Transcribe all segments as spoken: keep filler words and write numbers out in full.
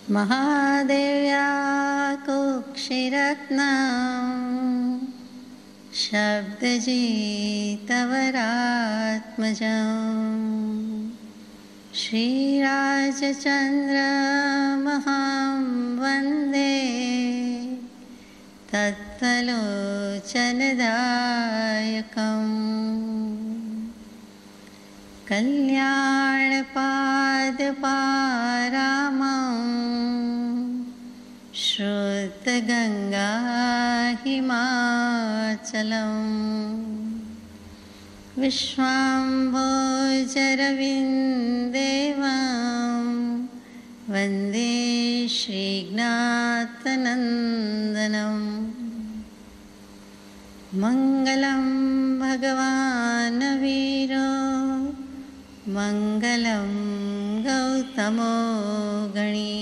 महादेव्या कुक्षिरत्ना शब्दजितवरात्मजं श्रीराजचन्द्रमहां वन्दे तत्तलोचनदायकम् कल्याणपादपारामं श्रुतगङ्गा हिमाचलम् विश्वाम्भोजरविन्देवं वन्दे श्रीज्ञातनन्दनं मङ्गलं भगवान् वीरो मङ्गलं गौतमो गणी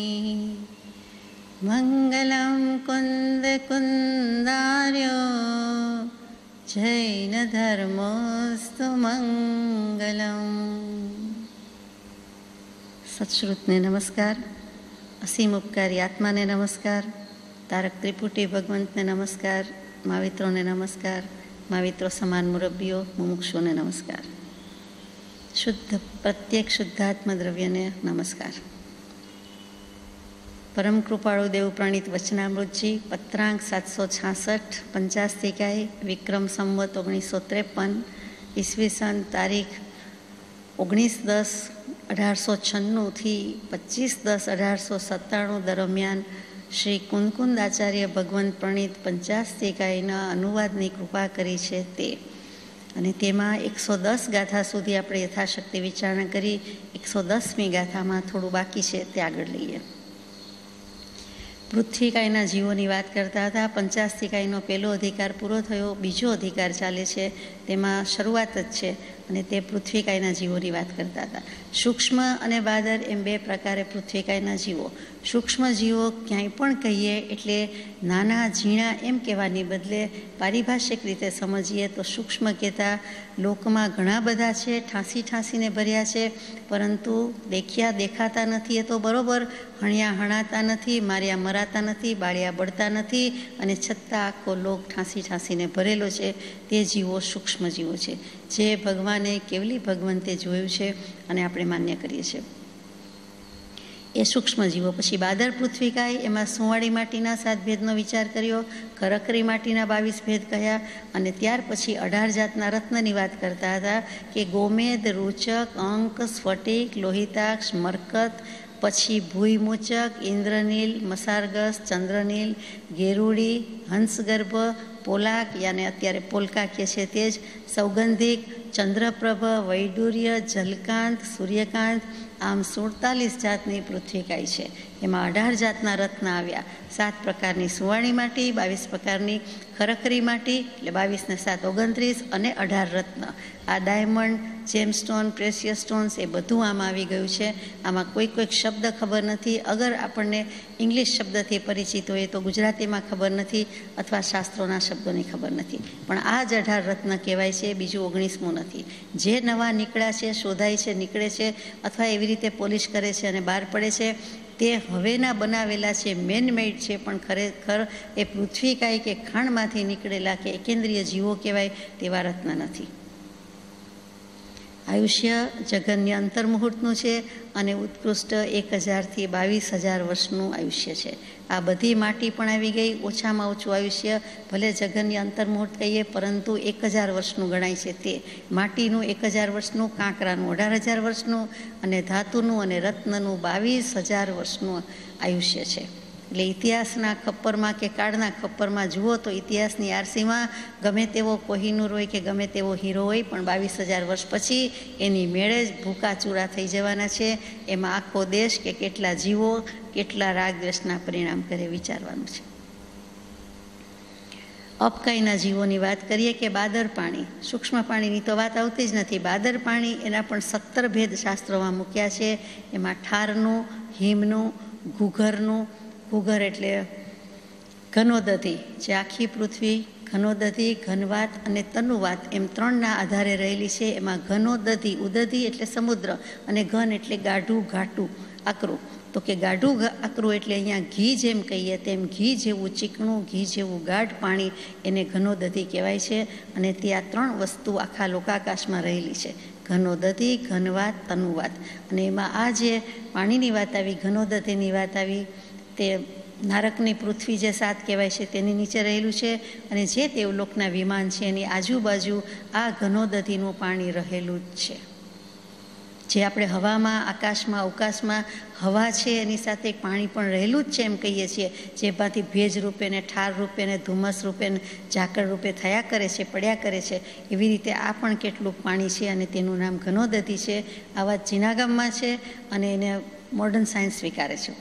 मङ्गलं कुन्दकुन्दार्यो जैनधर्मोऽस्तु मङ्गलम्। सत्श्रुतने नमस्कार, असीम उपकारी आत्माने नमस्कार, तारक त्रिपुटी भगवंतने नमस्कार, मावित्रोने नमस्कार, मावित्रो समान मुरब्बीओ मुमुक्षुने नमस्कार, शुद्ध प्रत्येक शुद्धात्म द्रव्य ने नमस्कार। परम कृपाळु देव प्रणीत वचनामृत जी पत्रांक सात सौ छासठ पंचास्तिकाय विक्रम संवत ओगनीस सौ त्रेपन ईस्वी सन तारीख ओगनीस दस अठार सौ छन्नू थी पच्चीस दस अठार सौ सत्ताणु दरमियान श्री कुंदकुंद आचार्य भगवंत प्रणीत पंचास्तिकायना अनुवादनी कृपा करी छे ते અને તેમાં એકસો દસ ગાથા સુધી આપણે યથાશક્તિ વિચારણા કરી એકસો દસમી ગાથામાં થોડું બાકી છે તે આગળ લઈએ. પૃથ્વીકાયના જીવોની વાત કરતા હતા. પંચાસ્તિકાયનો પહેલો અધિકાર પૂરો થયો, બીજો અધિકાર ચાલે છે, તેમાં શરૂઆત જ છે અને તે પૃથ્વીકાયના જીવોની વાત કરતા હતા. સૂક્ષ્મ અને બાદર એમ બે પ્રકારે પૃથ્વીકાયના જીવો. સૂક્ષ્મ જીવો ક્યાંય પણ કહીએ એટલે નાના ઝીણા એમ કહેવાની બદલે પારિભાષિક રીતે સમજીએ તો સૂક્ષ્મ કહેતા લોકમાં ઘણા બધા છે, ઠાંસી ઠાંસીને ભર્યા છે, પરંતુ દેખ્યા દેખાતા નથી. એ તો બરાબર, હણ્યા હણાતા નથી, માર્યા મરાતા નથી, બાળ્યા બળતા નથી, અને છતાં આખો લોક ઠાંસી ઠાંસીને ભરેલો છે. તે જીવો સૂક્ષ્મ જીવો છે, જે ભગવાને કેવલી ભગવંતે જોયું છે અને આપણે માન્ય કરીએ છીએ. એ સૂક્ષ્મ જીવો. પછી બાદર પૃથ્વીકાય, એમાં સુંવાળી માટીના સાત ભેદનો વિચાર કર્યો, કરકરી માટીના બાવીસ ભેદ કહ્યા, અને ત્યાર પછી અઢાર જાતના રત્નની વાત કરતા હતા કે ગોમેદ, રૂચક, અંક, સ્ફટિક, લોહિતાક્ષ, મરકત, પછી ભૂઈમૂચક, ઇન્દ્રનીલ, મસારગસ, ચંદ્રનીલ, ગેરુડી, હંસગર્ભ, પોલાક યાને અત્યારે પોલકા કહે છે તે જ, સૌગંધિક, ચંદ્રપ્રભ, વૈડૂર્ય, જલકાંત, સૂર્યકાંત, આમ સુડતાલીસ જાતની પૃથ્વીકાય છે. એમાં અઢાર જાતના રત્ન આવ્યા. સાત પ્રકારની સુવાણી માટી, બાવીસ પ્રકારની ખરખરી માટી, એટલે બાવીસ ને સાત ઓગણત્રીસ, અને અઢાર રત્ન. આ ડાયમંડ, જેમસ્ટોન, પ્રેશિયસ સ્ટોન્સ એ બધું આમાં આવી ગયું છે. આમાં કોઈ કોઈક શબ્દ ખબર નથી. અગર આપણને ઇંગ્લિશ શબ્દથી પરિચિત હોય તો ગુજરાતીમાં ખબર નથી, અથવા શાસ્ત્રોના શબ્દોની ખબર નથી. પણ આ જ અઢાર રત્ન કહેવાય છે, બીજું ઓગણીસમું નથી. જે નવા નીકળ્યા છે, શોધાય છે, નીકળે છે, અથવા એવી રીતે પોલિશ કરે છે અને બહાર પડે છે, તે હવેના બનાવેલા છે, મેન મેડ છે, પણ ખરેખર એ પૃથ્વીકાય કે ખાણમાંથી નીકળેલા કે એકેન્દ્રીય જીવો કહેવાય તેવા રત્ન નથી. આયુષ્ય જગનની અંતર્મુહૂર્તનું છે અને ઉત્કૃષ્ટ એક હજારથી બાવીસ હજાર વર્ષનું આયુષ્ય છે. આ બધી માટી પણ આવી ગઈ. ઓછામાં ઓછું આયુષ્ય ભલે જગનની અંતર્મુહૂર્ત કહીએ, પરંતુ એક હજાર વર્ષનું ગણાય છે. તે માટીનું એક હજાર વર્ષનું, કાંકરાનું અઢાર હજાર વર્ષનું, અને ધાતુનું અને રત્નનું બાવીસ હજાર વર્ષનું આયુષ્ય છે. એટલે ઇતિહાસના ખપ્પરમાં કે કાળના ખપ્પરમાં જુઓ તો ઇતિહાસની આરસીમાં ગમે તેવો કોહિનૂર હોય કે ગમે તેવો હીરો હોય, પણ બાવીસ હજાર વર્ષ પછી એની મેળે જ ભૂકા ચૂરા થઈ જવાના છે. એમાં આખો દેશ કે કેટલા જીવો કેટલા રાગ દ્વેષના પરિણામ કરે વિચારવાનું છે. અપકાયના જીવોની વાત કરીએ કે બાદર પાણી, સૂક્ષ્મ પાણીની તો વાત આવતી જ નથી. બાદર પાણી એના પણ સત્તર ભેદ શાસ્ત્રોમાં મૂક્યા છે. એમાં ઠારનું, હિમનું, ઘૂઘરનું, ઘૂઘર એટલે ઘનોદધી, જે આખી પૃથ્વી ઘનોદધી, ઘનવાત અને તનુવાત એમ ત્રણના આધારે રહેલી છે. એમાં ઘનોદધી, ઉદધી એટલે સમુદ્ર, અને ઘન એટલે ગાઢું, ઘાટું, આકરું. તો તો કે ગાઢું આકરું એટલે અહીંયા ઘી જેમ કહીએ તેમ ઘી જેવું ચીકણું, ઘી જેવું ગાઢ પાણી એને ઘનોદધિ કહેવાય છે. અને તે આ ત્રણ વસ્તુ આખા લોકાકાશમાં રહેલી છે, ઘનોદધિ, ઘનવાત, તનુવાત. અને એમાં આ જે પાણીની વાત આવી, ઘનોદધિની વાત આવી, તે નારકની પૃથ્વી જે સાત કહેવાય છે તેની નીચે રહેલું છે. અને જે દેવલોકના વિમાન છે એની આજુબાજુ આ ઘનોદધિનું પાણી રહેલું જ છે. જે આપણે હવામાં, આકાશમાં, અવકાશમાં હવા છે એની સાથે પાણી પણ રહેલું જ છે એમ કહીએ છીએ, જેમાંથી ભેજ રૂપે ને ઠાર રૂપે ને ધુમ્મસ રૂપે ને ઝાકળ રૂપે થયા કરે છે, પડ્યા કરે છે. એવી રીતે આ પણ કેટલું પાણી છે અને તેનું નામ ઘનોદધિ છે. આ વાત જીનાગમમાં છે અને એને મોડર્ન સાયન્સ સ્વીકારે છે.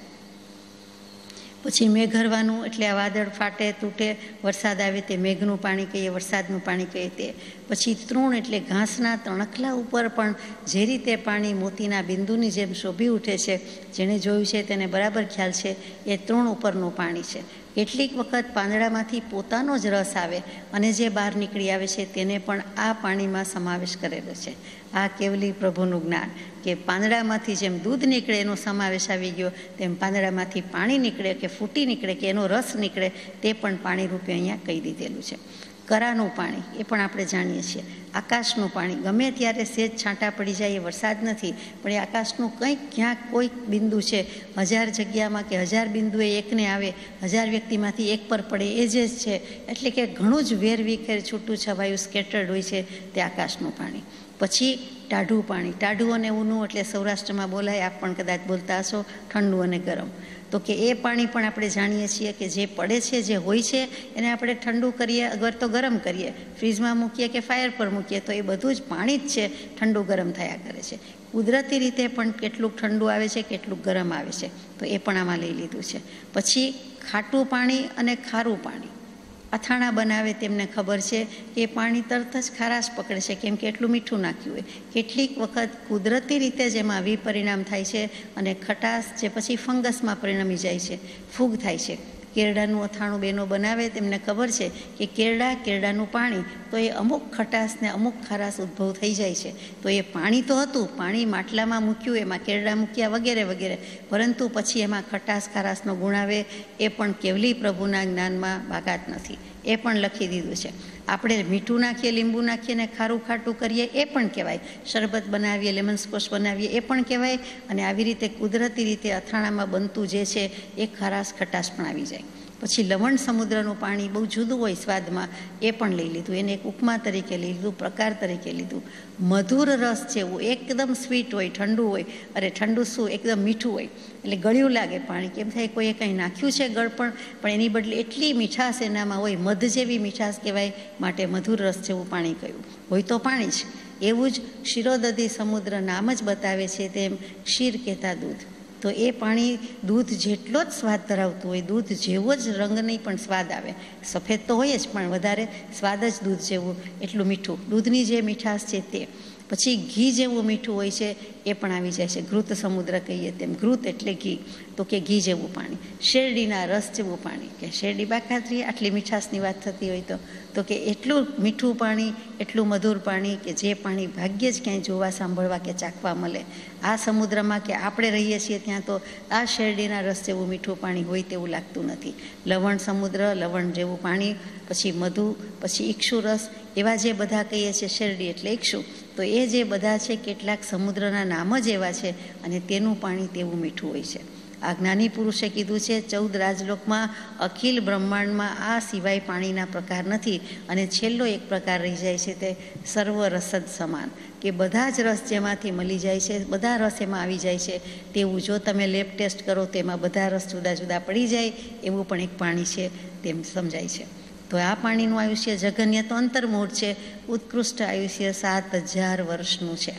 પછી મેઘરવાનું એટલે આ વાદળ ફાટે, તૂટે, વરસાદ આવે તે મેઘનું પાણી કહીએ, વરસાદનું પાણી કહીએ તે. પછી તૃણ એટલે ઘાસના તણખલા ઉપર પણ જે રીતે પાણી મોતીના બિંદુની જેમ શોભી ઉઠે છે, જેણે જોયું છે તેને બરાબર ખ્યાલ છે, એ તૃણ ઉપરનું પાણી છે. કેટલીક વખત પાંદડામાંથી પોતાનો જ રસ આવે અને જે બહાર નીકળી આવે છે તેને પણ આ પાણીમાં સમાવેશ કરેલો છે. આ કેવલી પ્રભુનું જ્ઞાન કે પાંદડામાંથી જેમ દૂધ નીકળે એનો સમાવેશ આવી ગયો, તેમ પાંદડામાંથી પાણી નીકળે કે ફૂટી નીકળે કે એનો રસ નીકળે તે પણ પાણી રૂપે અહીંયા કહી દીધેલું છે. કરાનું પાણી એ પણ આપણે જાણીએ છીએ. આકાશનું પાણી ગમે ત્યારે સેજ છાંટા પડી જાય એ વરસાદ નથી, પણ એ આકાશનું કંઈક ક્યાંક કોઈક બિંદુ છે, હજાર જગ્યામાં કે હજાર બિંદુએ એકને આવે, હજાર વ્યક્તિમાંથી એક પર પડે એ જે છે. એટલે કે ઘણું જ વેરવિખેર છૂટું છવાયું સ્કેટર્ડ હોય છે તે આકાશનું પાણી. પછી ટાઢું પાણી, ટાઢું અને ઊનું એટલે સૌરાષ્ટ્રમાં બોલાય, આપ પણ કદાચ બોલતા હશો, ઠંડુ અને ગરમ. તો કે એ પાણી પણ આપણે જાણીએ છીએ કે જે પડે છે, જે હોય છે એને આપણે ઠંડુ કરીએ, અગર તો ગરમ કરીએ, ફ્રીજમાં મૂકીએ કે ફાયર પર મૂકીએ તો એ બધું જ પાણી જ છે, ઠંડુ ગરમ થયા કરે છે. કુદરતી રીતે પણ કેટલુંક ઠંડુ આવે છે, કેટલુંક ગરમ આવે છે, તો એ પણ આમાં લઈ લીધું છે. પછી ખાટું પાણી અને ખારું પાણી. અથાણા બનાવે તેમને ખબર છે કે એ પાણી તરત જ ખારાશ પકડે છે, કેમ કે એટલું મીઠું નાખ્યું હોય. કેટલીક વખત કુદરતી રીતે જેમાં વિપરિણામ થાય છે અને ખટાશ જે પછી ફંગસમાં પરિણમી જાય છે, ફૂગ થાય છે. કેરડાનું અથાણું બહેનો બનાવે તેમને ખબર છે કે કેરડા, કેરડાનું પાણી, તો એ અમુક ખટાશ ને અમુક ખારાશ ઉદ્ભવ થઈ જાય છે. તો એ પાણી તો હતું, પાણી માટલામાં મૂક્યું, એમાં કેરડા મૂક્યા વગેરે વગેરે, પરંતુ પછી એમાં ખટાશ ખારાશનો ગુણ આવે એ પણ કેવલી પ્રભુના જ્ઞાનમાં બાકાત નથી, એ પણ લખી દીધું છે. આપણે મીઠું નાખીએ, લીંબુ નાખીએ ને ખારું ખાટું કરીએ એ પણ કહેવાય, શરબત બનાવીએ, લેમન સ્કોશ બનાવીએ એ પણ કહેવાય. અને આવી રીતે કુદરતી રીતે અથાણામાં બનતું જે છે એ ખારાશ ખટાશ પણ આવી જાય. પછી લવણ સમુદ્રનું પાણી બહુ જુદું હોય સ્વાદમાં, એ પણ લઈ લીધું, એને એક ઉપમા તરીકે લઈ લીધું, પ્રકાર તરીકે લીધું. મધુર રસ જેવું એકદમ સ્વીટ હોય, ઠંડુ હોય, અરે ઠંડુ શું એકદમ મીઠું હોય, એટલે ગળ્યું લાગે પાણી, કેમ થાય કોઈએ કંઈ નાખ્યું છે ગળપણ, પણ એની બદલે એટલી મીઠાશ એનામાં હોય, મધ જેવી મીઠાશ કહેવાય, માટે મધુર રસ જેવું પાણી કહ્યું. હોય તો પાણી જ. એવું જ ક્ષીરોદધિ સમુદ્ર નામ જ બતાવે છે તેમ ક્ષીર કહેતા દૂધ. તો એ પાણી દૂધ જેટલો જ સ્વાદ ધરાવતું હોય, દૂધ જેવો જ રંગ નહીં પણ સ્વાદ આવે, સફેદ તો હોય જ પણ વધારે સ્વાદ જ દૂધ જેવું, એટલું મીઠું, દૂધની જે મીઠાશ છે તે. પછી ઘી જેવું મીઠું હોય છે એ પણ આવી જાય છે, ઘૃત સમુદ્ર કહીએ તેમ, ઘૃત એટલે ઘી, તો કે ઘી જેવું પાણી. શેરડીના રસ જેવું પાણી, કે શેરડી બાકાતરી, આટલી મીઠાશની વાત થતી હોય તો તો કે એટલું મીઠું પાણી, એટલું મધુર પાણી કે જે પાણી ભાગ્યે જ ક્યાંય જોવા, સાંભળવા કે ચાખવા મળે. આ સમુદ્રમાં કે આપણે રહીએ છીએ ત્યાં તો આ શેરડીના રસ જેવું મીઠું પાણી હોય તેવું લાગતું નથી. લવણ સમુદ્ર, લવણ જેવું પાણી, પછી મધુ, પછી ઈક્ષુ રસ, એવા જે બધા કહીએ છીએ, શેરડી એટલે ઈક્ષુ, તો એ જે બધા છે કેટલાક સમુદ્રના નામ જ એવા છે અને તેનું પાણી તેવું મીઠું હોય છે. આ જ્ઞાની પુરુષે કીધું છે ચૌદ રાજલોકમાં અખિલ બ્રહ્માંડમાં આ સિવાય પાણીના પ્રકાર નથી. અને છેલ્લો એક પ્રકાર રહી જાય છે તે સર્વ રસદ સમાન, કે બધા જ રસ જેમાંથી મળી જાય છે, બધા રસ એમાં આવી જાય છે તેવું. જો તમે લેબ ટેસ્ટ કરો તો એમાં બધા રસ જુદા જુદા પડી જાય એવું પણ એક પાણી છે તેમ સમજાય છે. તો આ પાણીનું આયુષ્ય જઘન્ય તો અંતર્મુહૂર્ત છે, ઉત્કૃષ્ટ આયુષ્ય સાત હજાર વર્ષનું છે.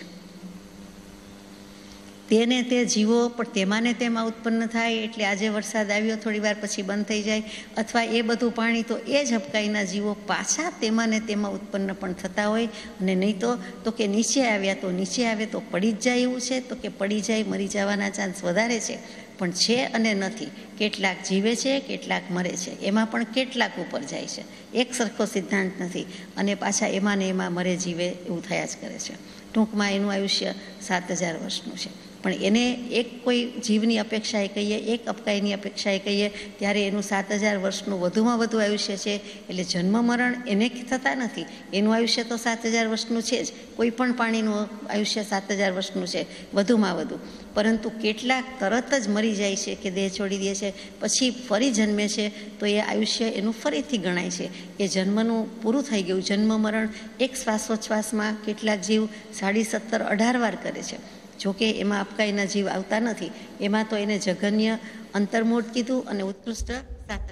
તેને તે જીવો પણ તેમાં ને તેમાં ઉત્પન્ન થાય, એટલે આજે વરસાદ આવ્યો થોડી વાર પછી બંધ થઈ જાય, અથવા એ બધું પાણી તો એ જ હપકાઈના જીવો પાછા તેમાં ને તેમાં ઉત્પન્ન પણ થતા હોય. અને નહીં તો તો કે નીચે આવ્યા તો નીચે આવે તો પડી જ જાય એવું છે, તો કે પડી જાય, મરી જવાના ચાન્સ વધારે છે. પણ છે અને નથી, કેટલાક જીવે છે, કેટલાક મરે છે, એમાં પણ કેટલાક ઉપર જાય છે, એક સરખો સિદ્ધાંત નથી. અને પાછા એમાં ને એમાં મરે જીવે એવું થયા જ કરે છે. ટૂંકમાં એનું આયુષ્ય સાત હજાર વર્ષનું છે. પણ એને એક કોઈ જીવની અપેક્ષાએ કહીએ, એક અપકાઈની અપેક્ષાએ કહીએ ત્યારે એનું સાત હજાર વર્ષનું વધુમાં વધુ આયુષ્ય છે. એટલે જન્મ મરણ એને થતા નથી, એનું આયુષ્ય તો સાત હજાર વર્ષનું છે જ. કોઈ પણ પ્રાણીનું આયુષ્ય સાત હજાર વર્ષનું છે વધુમાં વધુ. પરંતુ કેટલાક તરત જ મરી જાય છે કે દેહ છોડી દે છે, પછી ફરી જન્મે છે, તો એ આયુષ્ય એનું ફરીથી ગણાય છે. એ જન્મનું પૂરું થઈ ગયું. જન્મ મરણ એક શ્વાસોચ્છ્વાસમાં કેટલાક જીવ સાડી સત્તર અઢાર વાર કરે છે. જોકે એમાં અપકાઈના જીવ આવતા નથી. એમાં તો એને જઘન્ય અંતર્મૂળ કીધું અને ઉત્કૃષ્ટ સાતક.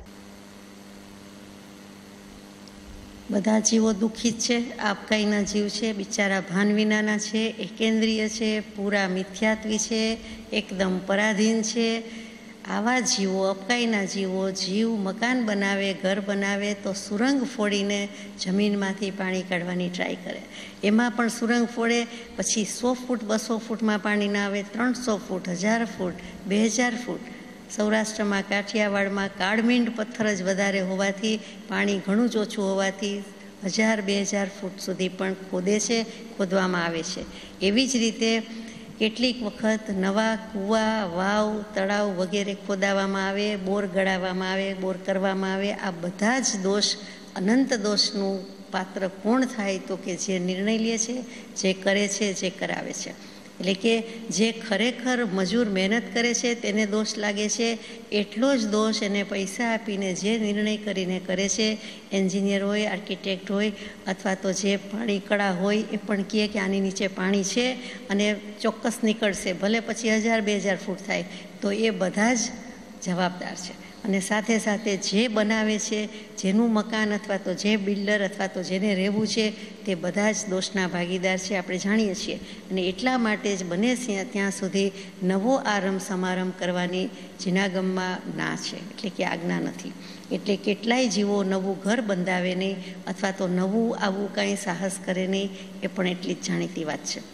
બધા જીવો દુઃખી જ છે. આ અપકાઈના જીવ છે, બિચારા ભાન વિનાના છે, એકેન્દ્રિય છે, પૂરા મિથ્યાત્વી છે, એકદમ પરાધીન છે. આવા જીવો, અપકાઈના જીવો, જીવ મકાન બનાવે, ઘર બનાવે તો સુરંગ ફોડીને જમીનમાંથી પાણી કાઢવાની ટ્રાય કરે. એમાં પણ સુરંગ ફોડે, પછી સો ફૂટ બસો ફૂટમાં પાણી ના આવે, ત્રણસો ફૂટ, હજાર ફૂટ, બે હજાર ફૂટ. સૌરાષ્ટ્રમાં, કાઠિયાવાડમાં કાળમીંડ પથ્થર જ વધારે હોવાથી, પાણી ઘણું જ ઓછું હોવાથી હજાર બે હજાર ફૂટ સુધી પણ ખોદે છે, ખોદવામાં આવે છે. એવી જ રીતે કેટલીક વખત નવા કૂવા, વાવ, તળાવ વગેરે ખોદાવવામાં આવે, બોર ગળાવવામાં આવે, બોર કરવામાં આવે. આ બધા જ દોષ, અનંત દોષનું પાત્ર કોણ થાય? તો કે જે નિર્ણય લે છે, જે કરે છે, જે કરાવે છે. એટલે કે જે ખરેખર મજૂર મહેનત કરે છે તેને દોષ લાગે છે. એટલો જ દોષ એને પૈસા આપીને જે નિર્ણય કરીને કરે છે, એન્જિનિયર હોય, આર્કિટેક્ટ હોય, અથવા તો જે પાણી કળા હોય એ પણ કહે કે આની નીચે પાણી છે અને ચોક્કસ નીકળશે, ભલે પછી હજાર બે હજાર ફૂટ થાય, તો એ બધા જ જવાબદાર છે. અને સાથે સાથે જે બનાવે છે, જેનું મકાન અથવા તો જે બિલ્ડર અથવા તો જેને રહેવું છે, તે બધા જ દોષના ભાગીદાર છે, આપણે જાણીએ છીએ. અને એટલા માટે જ બને ત્યાં સુધી નવો આરંભ સમારંભ કરવાની જીનાગમમાં ના છે, એટલે કે આજ્ઞા નથી. એટલે કેટલાય જીવો નવું ઘર બંધાવે નહીં અથવા તો નવું આવું કાંઈ સાહસ કરે નહીં, એ પણ એટલી જ જાણીતી વાત છે.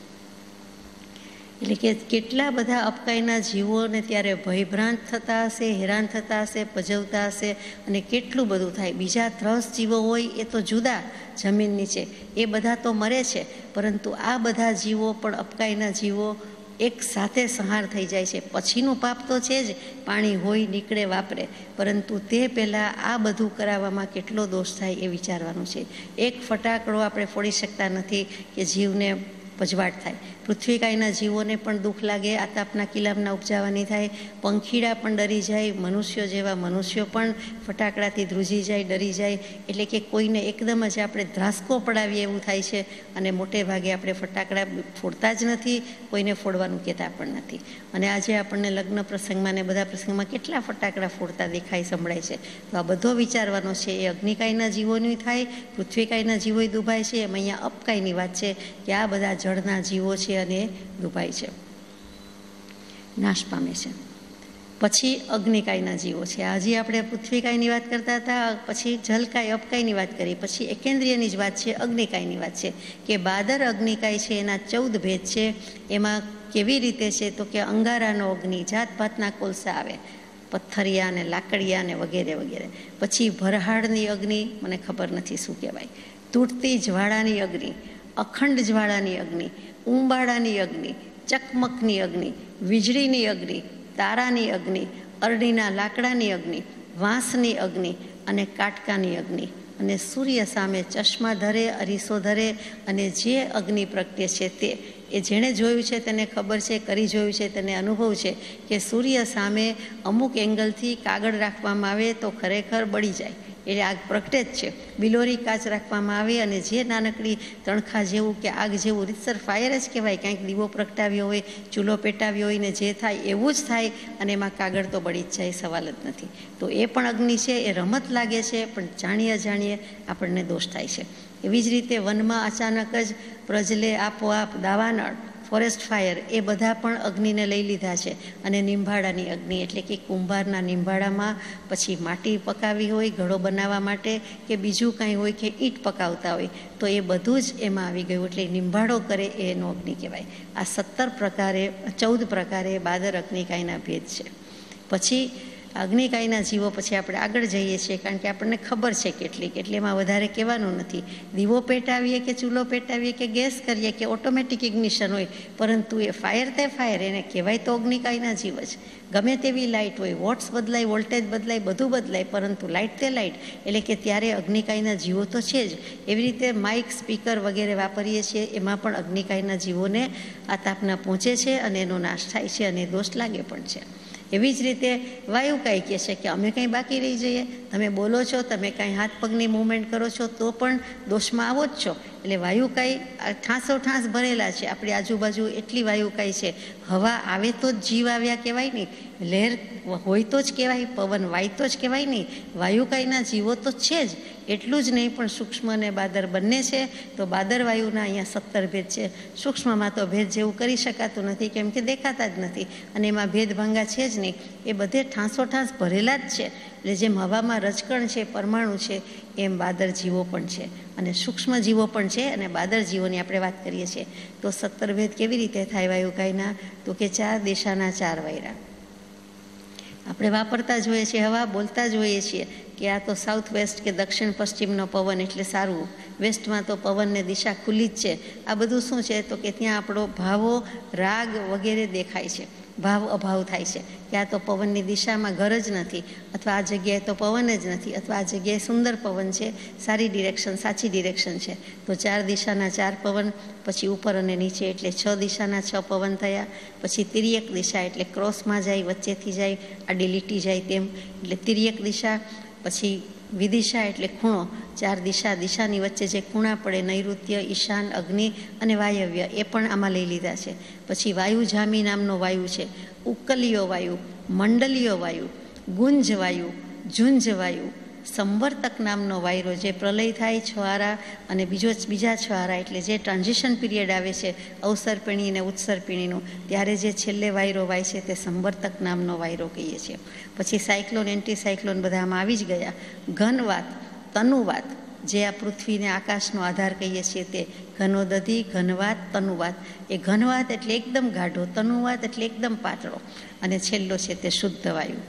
એટલે કે કેટલા બધા અપકાઈના જીવોને ત્યારે ભયભ્રાંત થતા હશે, હેરાન થતા હશે, પજવતા હશે, અને કેટલું બધું થાય. બીજા ત્રસ જીવો હોય એ તો જુદા, જમીન નીચે એ બધા તો મરે છે, પરંતુ આ બધા જીવો પણ અપકાઈના જીવો એક સાથે સંહાર થઈ જાય છે. પછીનું પાપ તો છે જ, પાણી હોય, નીકળે, વાપરે, પરંતુ તે પહેલાં આ બધું કરાવવામાં કેટલો દોષ થાય એ વિચારવાનું છે. એક ફટાકડો આપણે ફોડી શકતા નથી કે જીવને પજવાટ થાય. પૃથ્વીકાયના જીવોને પણ દુઃખ લાગે, આતાપના કિલામના ઉપજાવાની થાય, પંખીડા પણ ડરી જાય, મનુષ્યો જેવા મનુષ્યો પણ ફટાકડાથી ધ્રુજી જાય, ડરી જાય. એટલે કે કોઈને એકદમ જ આપણે ધ્રાસકો પડાવીએ એવું થાય છે, અને મોટે ભાગે આપણે ફટાકડા ફોડતા જ નથી, કોઈને ફોડવાનું કહેતા પણ નથી. અને આજે આપણને લગ્ન પ્રસંગમાં ને બધા પ્રસંગમાં કેટલા ફટાકડા ફોડતા દેખાય, સંભળાય છે. તો આ બધો વિચારવાનો છે. એ અગ્નિકાયના જીવોની થાય, પૃથ્વીકાયના જીવો દુભાય છે. એમ અહીંયા અપકાયની વાત છે કે આ બધા જળના જીવો છે અને ડૂબાય છે, નાશ પામે છે. પછી અગ્નિકાયના જીવો છે. હજી આપણે પૃથ્વીકાયની વાત કરતા હતા, પછી જલકાય અપકાયની વાત કરી, પછી એકેન્દ્રિયની જ વાત છે, અગ્નિકાયની વાત છે કે બાદર અગ્નિકાય છે, એના ચૌદ ભેદ છે. એમાં કેવી રીતે છે તો કે અંગારાનો અગ્નિ, જાત ભાતના કોલસા આવે, પથ્થરિયા ને લાકડિયા ને વગેરે વગેરે. પછી ભરહાડની અગ્નિ, મને ખબર નથી શું કહેવાય, તૂટતી જ્વાળાની અગ્નિ, અખંડ જ્વાળાની અગ્નિ, ઉંબાળાની અગ્નિ, ચકમકની અગ્નિ, વીજળીની અગ્નિ, તારાની અગ્નિ, અરણીના લાકડાની અગ્નિ, વાંસની અગ્નિ અને કાટકાની અગ્નિ. અને સૂર્ય સામે ચશ્મા ધરે, અરીસો ધરે, અને જે અગ્નિ પ્રગટે છે તે એ જેણે જોયું છે તેને ખબર છે, કરી જોયું છે તેને અનુભવ છે કે સૂર્ય સામે અમુક એંગલથી કાગળ રાખવામાં આવે તો ખરેખર બળી જાય, એટલે આગ પ્રગટે જ છે. બિલોરી કાચ રાખવામાં આવે અને જે નાનકડી તણખા જેવું કે આગ જેવું, રીતસર ફાયર જ કહેવાય, કાંઈક દીવો પ્રગટાવ્યો હોય, ચૂલો પેટાવ્યો હોય ને જે થાય એવું જ થાય, અને એમાં કાગળ તો બળી જ જાય, સવાલ જ નથી. તો એ પણ અગ્નિ છે. એ રમત લાગે છે, પણ જાણીએ અજાણીએ આપણને દોષ થાય છે. એવી જ રીતે વનમાં અચાનક જ પ્રજલે આપોઆપ દાવાનળ, ફોરેસ્ટ ફાયર, એ બધા પણ અગ્નિને લઈ લીધા છે. અને નિંભાળાની અગ્નિ એટલે કે કુંભારના નિંભાળામાં પછી માટી પકાવી હોય ઘડો બનાવવા માટે, કે બીજું કાંઈ હોય કે ઈંટ પકાવતા હોય, તો એ બધું જ એમાં આવી ગયું, એટલે નિંભાળો કરે એનો અગ્નિ કહેવાય. આ સત્તર પ્રકારે, ચૌદ પ્રકારે બાદર અગ્નિકાયના ભેદ છે. પછી અગ્નિકાયના જીવો પછી આપણે આગળ જઈએ છીએ, કારણ કે આપણને ખબર છે કેટલીક, એટલે એમાં વધારે કહેવાનું નથી. દીવો પેટાવીએ કે ચૂલો પેટાવીએ કે ગેસ કરીએ કે ઓટોમેટિક ઇગ્નિશન હોય, પરંતુ એ ફાયર તે ફાયર, એને કહેવાય તો અગ્નિકાયના જીવ જ. ગમે તેવી લાઇટ હોય, વોટ્સ બદલાય, વોલ્ટેજ બદલાય, બધું બદલાય, પરંતુ લાઇટ તે લાઇટ, એટલે કે ત્યારે અગ્નિકાયના જીવો તો છે જ. એવી રીતે માઇક, સ્પીકર વગેરે વાપરીએ છીએ, એમાં પણ અગ્નિકાયના જીવોને આ તાપના પહોંચે છે અને એનો નાશ થાય છે અને દોષ લાગે પણ છે. એવી જ રીતે વાયુકાય કહે છે કે અમે કંઈ બાકી રહી જઈએ, તમે બોલો છો, તમે કાંઈ હાથ પગની મૂવમેન્ટ કરો છો તો પણ દોષમાં આવો જ છો. એટલે વાયુકાય ઠાંસો ઠાંસ ભરેલા છે, આપણી આજુબાજુ એટલી વાયુકાય છે. હવા આવે તો જ જીવ આવ્યા કહેવાય નહીં, લહેર હોય તો જ કહેવાય, પવન વાય તો જ કહેવાય નહીં. વાયુકાયના જીવો તો છે જ, એટલું જ નહીં પણ સૂક્ષ્મ અને બાદર બંને છે. તો બાદર વાયુના અહીંયા સત્તર ભેદ છે. સૂક્ષ્મમાં તો ભેદ જેવું કરી શકાતું નથી, કેમ કે દેખાતા જ નથી અને એમાં ભેદભંગા છે જ નહીં. એ બધે ઠાંસો ઠાંસ ભરેલા જ છે. એટલે જેમ હવામાં રજકણ છે, પરમાણુ છે, એમ બાદર જીવો પણ છે અને સૂક્ષ્મ જીવો પણ છે. અને બાદર જીવોની આપણે વાત કરીએ છીએ તો સત્તર ભેદ કેવી રીતે થાય વાયુકાયના? તો કે ચાર દિશાના ચાર વાયરા આપણે વાપરતા જોઈએ છીએ, હવા બોલતા જોઈએ છીએ કે આ તો સાઉથ વેસ્ટ કે દક્ષિણ પશ્ચિમનો પવન એટલે સારું, વેસ્ટમાં તો પવનને દિશા ખુલ્લી જ છે. આ બધું શું છે? તો કે ત્યાં આપણો ભાવો, રાગ વગેરે દેખાય છે, ભાવ અભાવ થાય છે કે આ તો પવનની દિશામાં ઘર જ નથી, અથવા આ જગ્યાએ તો પવન જ નથી, અથવા આ જગ્યાએ સુંદર પવન છે, સારી ડિરેક્શન, સાચી ડિરેક્શન છે. તો ચાર દિશાના ચાર પવન, પછી ઉપર અને નીચે એટલે છ દિશાના છ પવન થયા. પછી તિર્યક દિશા એટલે ક્રોસમાં જાય, વચ્ચેથી જાય, આડી લીટી જાય તેમ, એટલે તિર્યક દિશા. પછી વિદિશા એટલે ખૂણો, ચાર દિશા, દિશાની વચ્ચે જે ખૂણા પડે, નૈઋત્ય, ઈશાન, અગ્નિ અને વાયવ્ય, એ પણ આમાં લઈ લીધા છે. પછી વાયુજામી નામનો વાયુ છે, ઉક્કલીયો વાયુ, મંડલીયો વાયુ, ગુંજ વાયુ, ઝુંઝ વાયુ, સંવર્તક નામનો વાયરો જે પ્રલય થાય છ આરા અને બીજો બીજા છ આરા એટલે જે ટ્રાન્ઝિશન પીરિયડ આવે છે અવસરપીણી અને ઉત્સરપીણીનું, ત્યારે જે છેલ્લે વાયરો વાય છે તે સંવર્તક નામનો વાયરો કહીએ છીએ. પછી સાયક્લોન, એન્ટી સાયક્લોન બધા આમાં આવી જ ગયા. ઘનવાત, તનુવાત જે આ પૃથ્વીને આકાશનો આધાર કહીએ છીએ તે, ઘનોદધિ, ઘનવાત, તનુવાત. એ ઘનવાત એટલે એકદમ ગાઢો, તનુવાત એટલે એકદમ પાતળો, અને છેલ્લો છે તે શુદ્ધ વાયુ.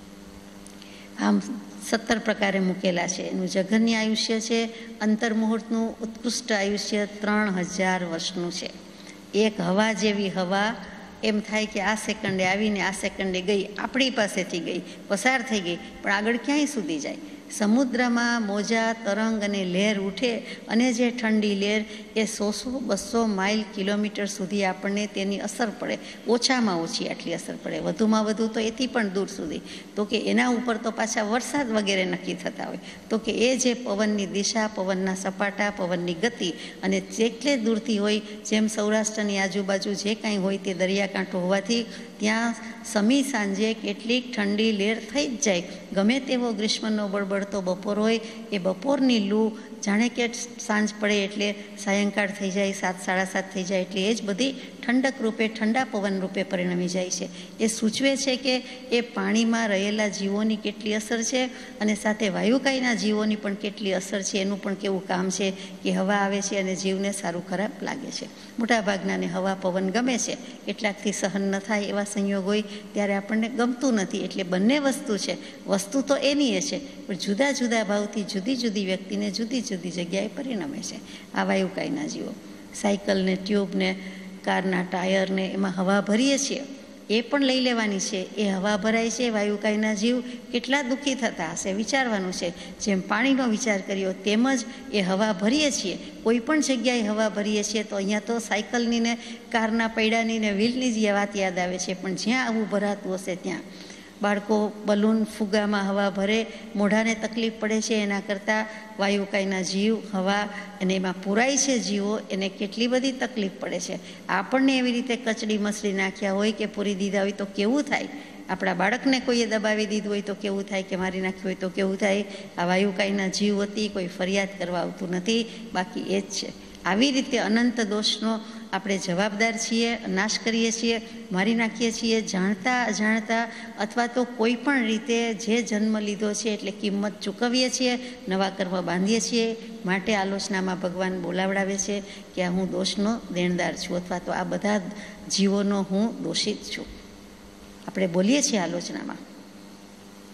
આમ સત્તર પ્રકારે મૂકેલા છે. એનું જઘન્ય આયુષ્ય છે, અંતર્મુહૂર્તનું ઉત્કૃષ્ટ આયુષ્ય ત્રણ હજાર વર્ષનું છે. એક હવા જેવી હવા, એમ થાય કે આ સેકન્ડે આવીને આ સેકન્ડે ગઈ, આપણી પાસેથી ગઈ, પસાર થઈ ગઈ, પણ આગળ ક્યાંય સુધી જાય. સમુદ્રમાં મોજા, તરંગ અને લહેર ઉઠે, અને જે ઠંડી લહેર એ સો સો બસો માઇલ કિલોમીટર સુધી આપણને તેની અસર પડે, ઓછામાં ઓછી આટલી અસર પડે, વધુમાં વધુ તો એથી પણ દૂર સુધી. તો કે એના ઉપર તો પાછા વરસાદ વગેરે નક્કી થતા હોય. તો કે એ જે પવનની દિશા, પવનના સપાટા, પવનની ગતિ, અને જેટલે દૂરથી હોય, જેમ સૌરાષ્ટ્રની આજુબાજુ જે કાંઈ હોય તે દરિયાકાંઠો હોવાથી ત્યાં સમી સાંજે કેટલીક ઠંડી લહેર થઈ જ જાય. ગમે તેવો ગ્રીષ્મનો બળબડતો બપોર હોય, એ બપોરની લૂ જાણે કે સાંજ પડે એટલે સાયંકાળ થઈ જાય, સાત સાડા સાત થઈ જાય એટલે એ જ બધી ઠંડક રૂપે, ઠંડા પવન રૂપે પરિણમી જાય છે. એ સૂચવે છે કે એ પાણીમાં રહેલા જીવોની કેટલી અસર છે, અને સાથે વાયુકાયના જીવોની પણ કેટલી અસર છે, એનું પણ કેવું કામ છે કે હવા આવે છે અને જીવને સારું ખરાબ લાગે છે. મોટાભાગનાને હવા પવન ગમે છે, કેટલાકથી સહન ન થાય એવા સંયોગ હોય ત્યારે આપણને ગમતું નથી. એટલે બંને વસ્તુ છે, વસ્તુ તો એની એ છે, પણ જુદા જુદા ભાવથી જુદી જુદી વ્યક્તિને જુદી જુદી જગ્યાએ પરિણમે છે આ વાયુકાયના જીવો. સાયકલને, ટ્યુબને, કારના ટાયરને એમાં હવા ભરીએ છીએ, એ પણ લઈ લેવાની છે. એ હવા ભરાય છે, વાયુકાયના જીવ કેટલા દુઃખી થતા હશે વિચારવાનું છે. જેમ પાણીનો વિચાર કર્યો તેમજ એ હવા ભરીએ છીએ, કોઈ પણ જગ્યાએ હવા ભરીએ છીએ તો અહીંયા તો સાયકલની ને કારના પૈડાની ને વ્હીલની જ વાત યાદ આવે છે, પણ જ્યાં આવું ભરાતું હશે ત્યાં બાળકો બલૂન, ફુગામાં હવા ભરે, મોઢાને તકલીફ પડે છે, એના કરતાં વાયુકાયના જીવ, હવા, અને એમાં પુરાય છે જીવો, એને કેટલી બધી તકલીફ પડે છે. આપણને એવી રીતે કચડી મસળી નાખ્યા હોય કે પૂરી દીધા હોય તો કેવું થાય? આપણા બાળકને કોઈએ દબાવી દીધું હોય તો કેવું થાય, કે મારી નાખ્યું હોય તો કેવું થાય? આ વાયુકાયના જીવ વતી કોઈ ફરિયાદ કરવા આવતું નથી, બાકી એ જ છે. આવી રીતે અનંત દોષનો આપણે જવાબદાર છીએ, નાશ કરીએ છીએ, મારી નાખીએ છીએ, જાણતા અજાણતા, અથવા તો કોઈ પણ રીતે જે જન્મ લીધો છે એટલે કિંમત ચૂકવીએ છીએ, નવા કર્મ બાંધીએ છીએ. માટે આલોચનામાં ભગવાન બોલાવડાવે છે કે આ હું દોષનો દેણદાર છું, અથવા તો આ બધા જીવોનો હું દોષિત છું. આપણે બોલીએ છીએ આલોચનામાં.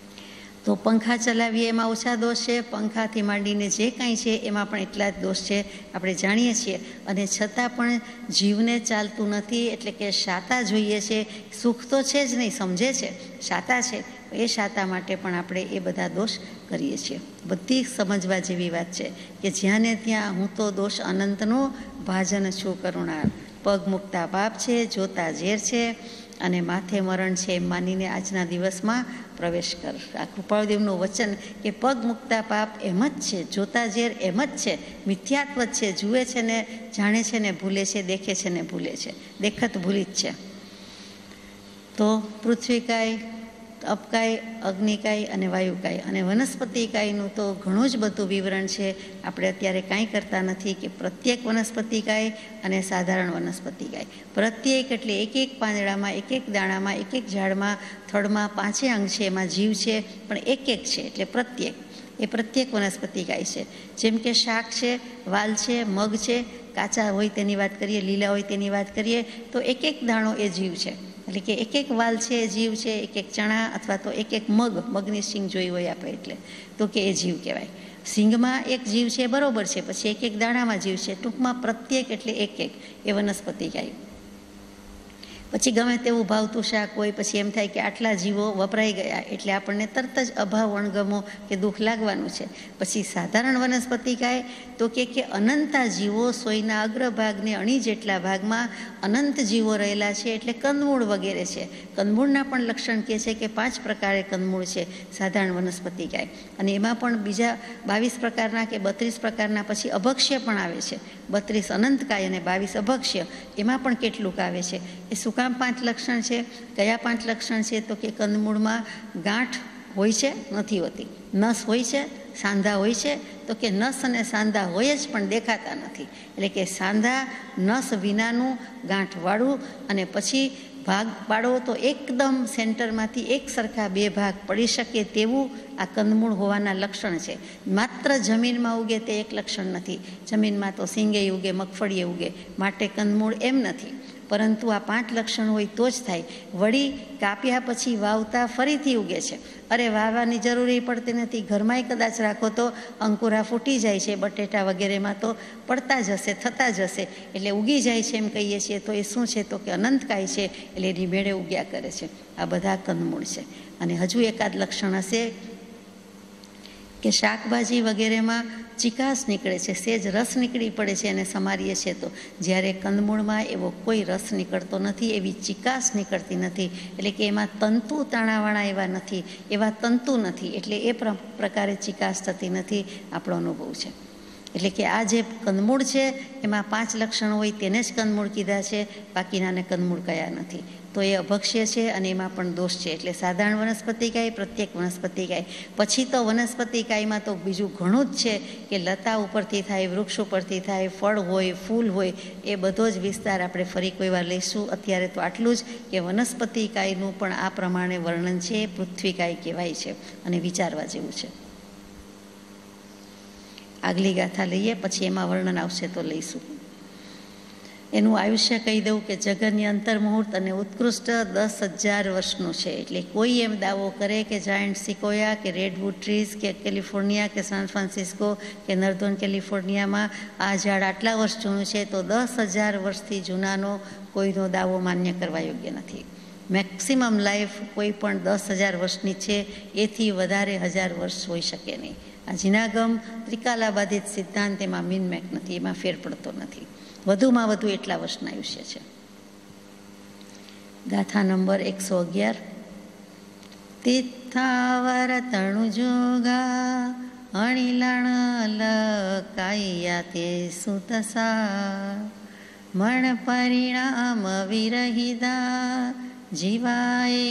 તો પંખા ચલાવીએ એમાં ઓછા દોષ છે, પંખાથી માંડીને જે કાંઈ છે એમાં પણ એટલા જ દોષ છે, આપણે જાણીએ છીએ. અને છતાં પણ જીવને ચાલતું નથી, એટલે કે શાતા જોઈએ છે. સુખ તો છે જ નહીં, સમજે છે શાતા છે, એ શાતા માટે પણ આપણે એ બધા દોષ કરીએ છીએ. બધી સમજવા જેવી વાત છે કે જ્યાં ને ત્યાં હું તો દોષ અનંતનો ભાજન છું કરુણા. પગ મૂકતા પાપ છે, જોતા ઝેર છે, અને માથે મરણ છે એમ માનીને આજના દિવસમાં પ્રવેશ કર. આ કૃપાળદેવનું વચન કે પગ મૂકતા પાપ એમ જ છે, જોતા ઝેર એમ જ છે, મિથ્યાત્વ જ છે, જુએ છે ને જાણે છે ને ભૂલે છે, દેખે છે ને ભૂલે છે, દેખત ભૂલી જ છે. તો પૃથ્વીકાય, અપકાય, અગ્નિકાય અને વાયુકાય અને વનસ્પતિકાયનું તો ઘણું જ બધું વિવરણ છે. આપણે અત્યારે કાંઈ કરતા નથી કે પ્રત્યેક વનસ્પતિકાય અને સાધારણ વનસ્પતિકાય, પ્રત્યેક એટલે એક એક પાંદડામાં, એક એક દાણામાં, એક એક ઝાડમાં, થડમાં પાંચે અંગ છે, એમાં જીવ છે, પણ એક એક છે એટલે પ્રત્યેક. એ પ્રત્યેક વનસ્પતિકાય છે. જેમ કે શાક છે, વાલ છે, મગ છે, કાચા હોય તેની વાત કરીએ, લીલા હોય તેની વાત કરીએ, તો એક એક દાણો એ જીવ છે. એટલે કે એક એક વાલ છે એ જીવ છે, એક એક ચણા અથવા તો એક એક મગ, મગની સિંગ જોઈ હોય આપણે એટલે તો કે એ જીવ કહેવાય. સિંગમાં એક જીવ છે બરોબર છે, પછી એક એક દાણામાં જીવ છે, ટૂંકમાં પ્રત્યેક એટલે એક એક એ વનસ્પતિકાય. પછી ગમે તેવું ભાવતું શાક હોય, પછી એમ થાય કે આટલા જીવો વપરાઈ ગયા એટલે આપણને તરત જ અભાવ, અણગમો કે દુઃખ લાગવાનું છે. પછી સાધારણ વનસ્પતિકાય તો કે કે અનંતા જીવો સોયના અગ્રભાગને અણી જેટલા ભાગમાં અનંત જીવો રહેલા છે, એટલે કંદમૂળ વગેરે છે. કંદમૂળના પણ લક્ષણ કહે છે કે પાંચ પ્રકારે કંદમૂળ છે સાધારણ વનસ્પતિકાય, અને એમાં પણ બીજા બાવીસ પ્રકારના કે બત્રીસ પ્રકારના પછી અભક્ષ્ય પણ આવે છે. બત્રીસ અનંતકાય અને બાવીસ અભક્ષ્ય, એમાં પણ કેટલુંક આવે છે. એ શું કામ પાંચ લક્ષણ છે? કયા પાંચ લક્ષણ છે? તો કે કંદમૂળમાં ગાંઠ હોય છે, નથી હોતી. નસ હોય છે, સાંધા હોય છે, તો કે નસ અને સાંધા હોય જ પણ દેખાતા નથી. એટલે કે સાંધા નસ વિનાનું ગાંઠવાળું, અને પછી ભાગ પાડો તો એકદમ સેન્ટરમાંથી એક સરખા બે ભાગ પડી શકે તેવું આ કંદમૂળ હોવાના લક્ષણ છે. માત્ર જમીનમાં ઉગે તે એક લક્ષણ નથી. જમીનમાં તો સિંગે ઉગે, મગફળીએ ઉગે, માટે કંદમૂળ એમ નથી. પરંતુ આ પાંચ લક્ષણ હોય તો જ થાય. વળી કાપ્યા પછી વાવતા ફરીથી ઉગે છે. અરે વાવવાની જરૂરી પડતી નથી, ઘરમાંય કદાચ રાખો તો અંકુરા ફૂટી જાય છે. બટેટા વગેરેમાં તો પડતા જ હશે, થતા જ હશે, એટલે ઉગી જાય છે એમ કહીએ છીએ. તો એ શું છે? તો કે અનંતકાય છે, એટલે એની મેળે ઉગ્યા કરે છે. આ બધા કંદમૂળ છે. અને હજુ એકાદ લક્ષણ હશે કે શાકભાજી વગેરેમાં ચિકાસ નીકળે છે, સેજ રસ નીકળી પડે છે અને સમારીએ છે તો, જ્યારે કંદમૂળમાં એવો કોઈ રસ નીકળતો નથી, એવી ચિકાસ નીકળતી નથી. એટલે કે એમાં તંતુ તાણાવાળા એવા નથી, એવા તંતુ નથી, એટલે એ પ્રકારે ચિકાસ થતી નથી. આપણો અનુભવ છે. એટલે કે આ જે કંદમૂળ છે એમાં પાંચ લક્ષણો હોય તેને જ કંદમૂળ કીધા છે, બાકીનાને કંદમૂળ કયા નથી. તો એ અભક્ષ્ય છે અને એમાં પણ દોષ છે. એટલે સાધારણ વનસ્પતિકાય, પ્રત્યેક વનસ્પતિકાય. પછી તો વનસ્પતિકાયમાં તો બીજું ઘણું જ છે કે લતા ઉપરથી થાય, વૃક્ષ ઉપરથી થાય, ફળ હોય, ફૂલ હોય, એ બધો જ વિસ્તાર આપણે ફરી કોઈ વાર લઈશું. અત્યારે તો આટલું જ કે વનસ્પતિકાયનું પણ આ પ્રમાણે વર્ણન છે, પૃથ્વીકાય કહેવાય છે, અને વિચારવા જેવું છે. આગલી ગાથા લઈએ, પછી એમાં વર્ણન આવશે તો લઈશું. એનું આયુષ્ય કહી દઉં કે જગનની અંતર મુહૂર્ત અને ઉત્કૃષ્ટ દસ હજાર વર્ષનું છે. એટલે કોઈ એમ દાવો કરે કે જાયન્ટ સિકોયા કે રેડવુડ ટ્રીઝ કે કેલિફોર્નિયા કે સાન ફ્રાન્સિસ્કો કે નર્ધન કેલિફોર્નિયામાં આ ઝાડ આટલા વર્ષ જૂનું છે, તો દસ હજાર વર્ષથી જૂનાનો કોઈનો દાવો માન્ય કરવા યોગ્ય નથી. મેક્સિમમ લાઈફ કોઈ પણ દસ હજાર વર્ષની છે, એથી વધારે હજાર વર્ષ હોઈ શકે નહીં. આ જીનાગમ ત્રિકાલાબાધિત સિદ્ધાંત, એમાં મીનમેક નથી, એમાં ફેર પડતો નથી. વધુમાં વધુ એટલા વર્ષના આયુષ્ય છે. ગાથા નંબર એકસો અગિયાર. તિથાવર તણુ જોગા અણિલાણ લકાયા તે સુતસા મણ પરિણામ વિરહિદા જીવાય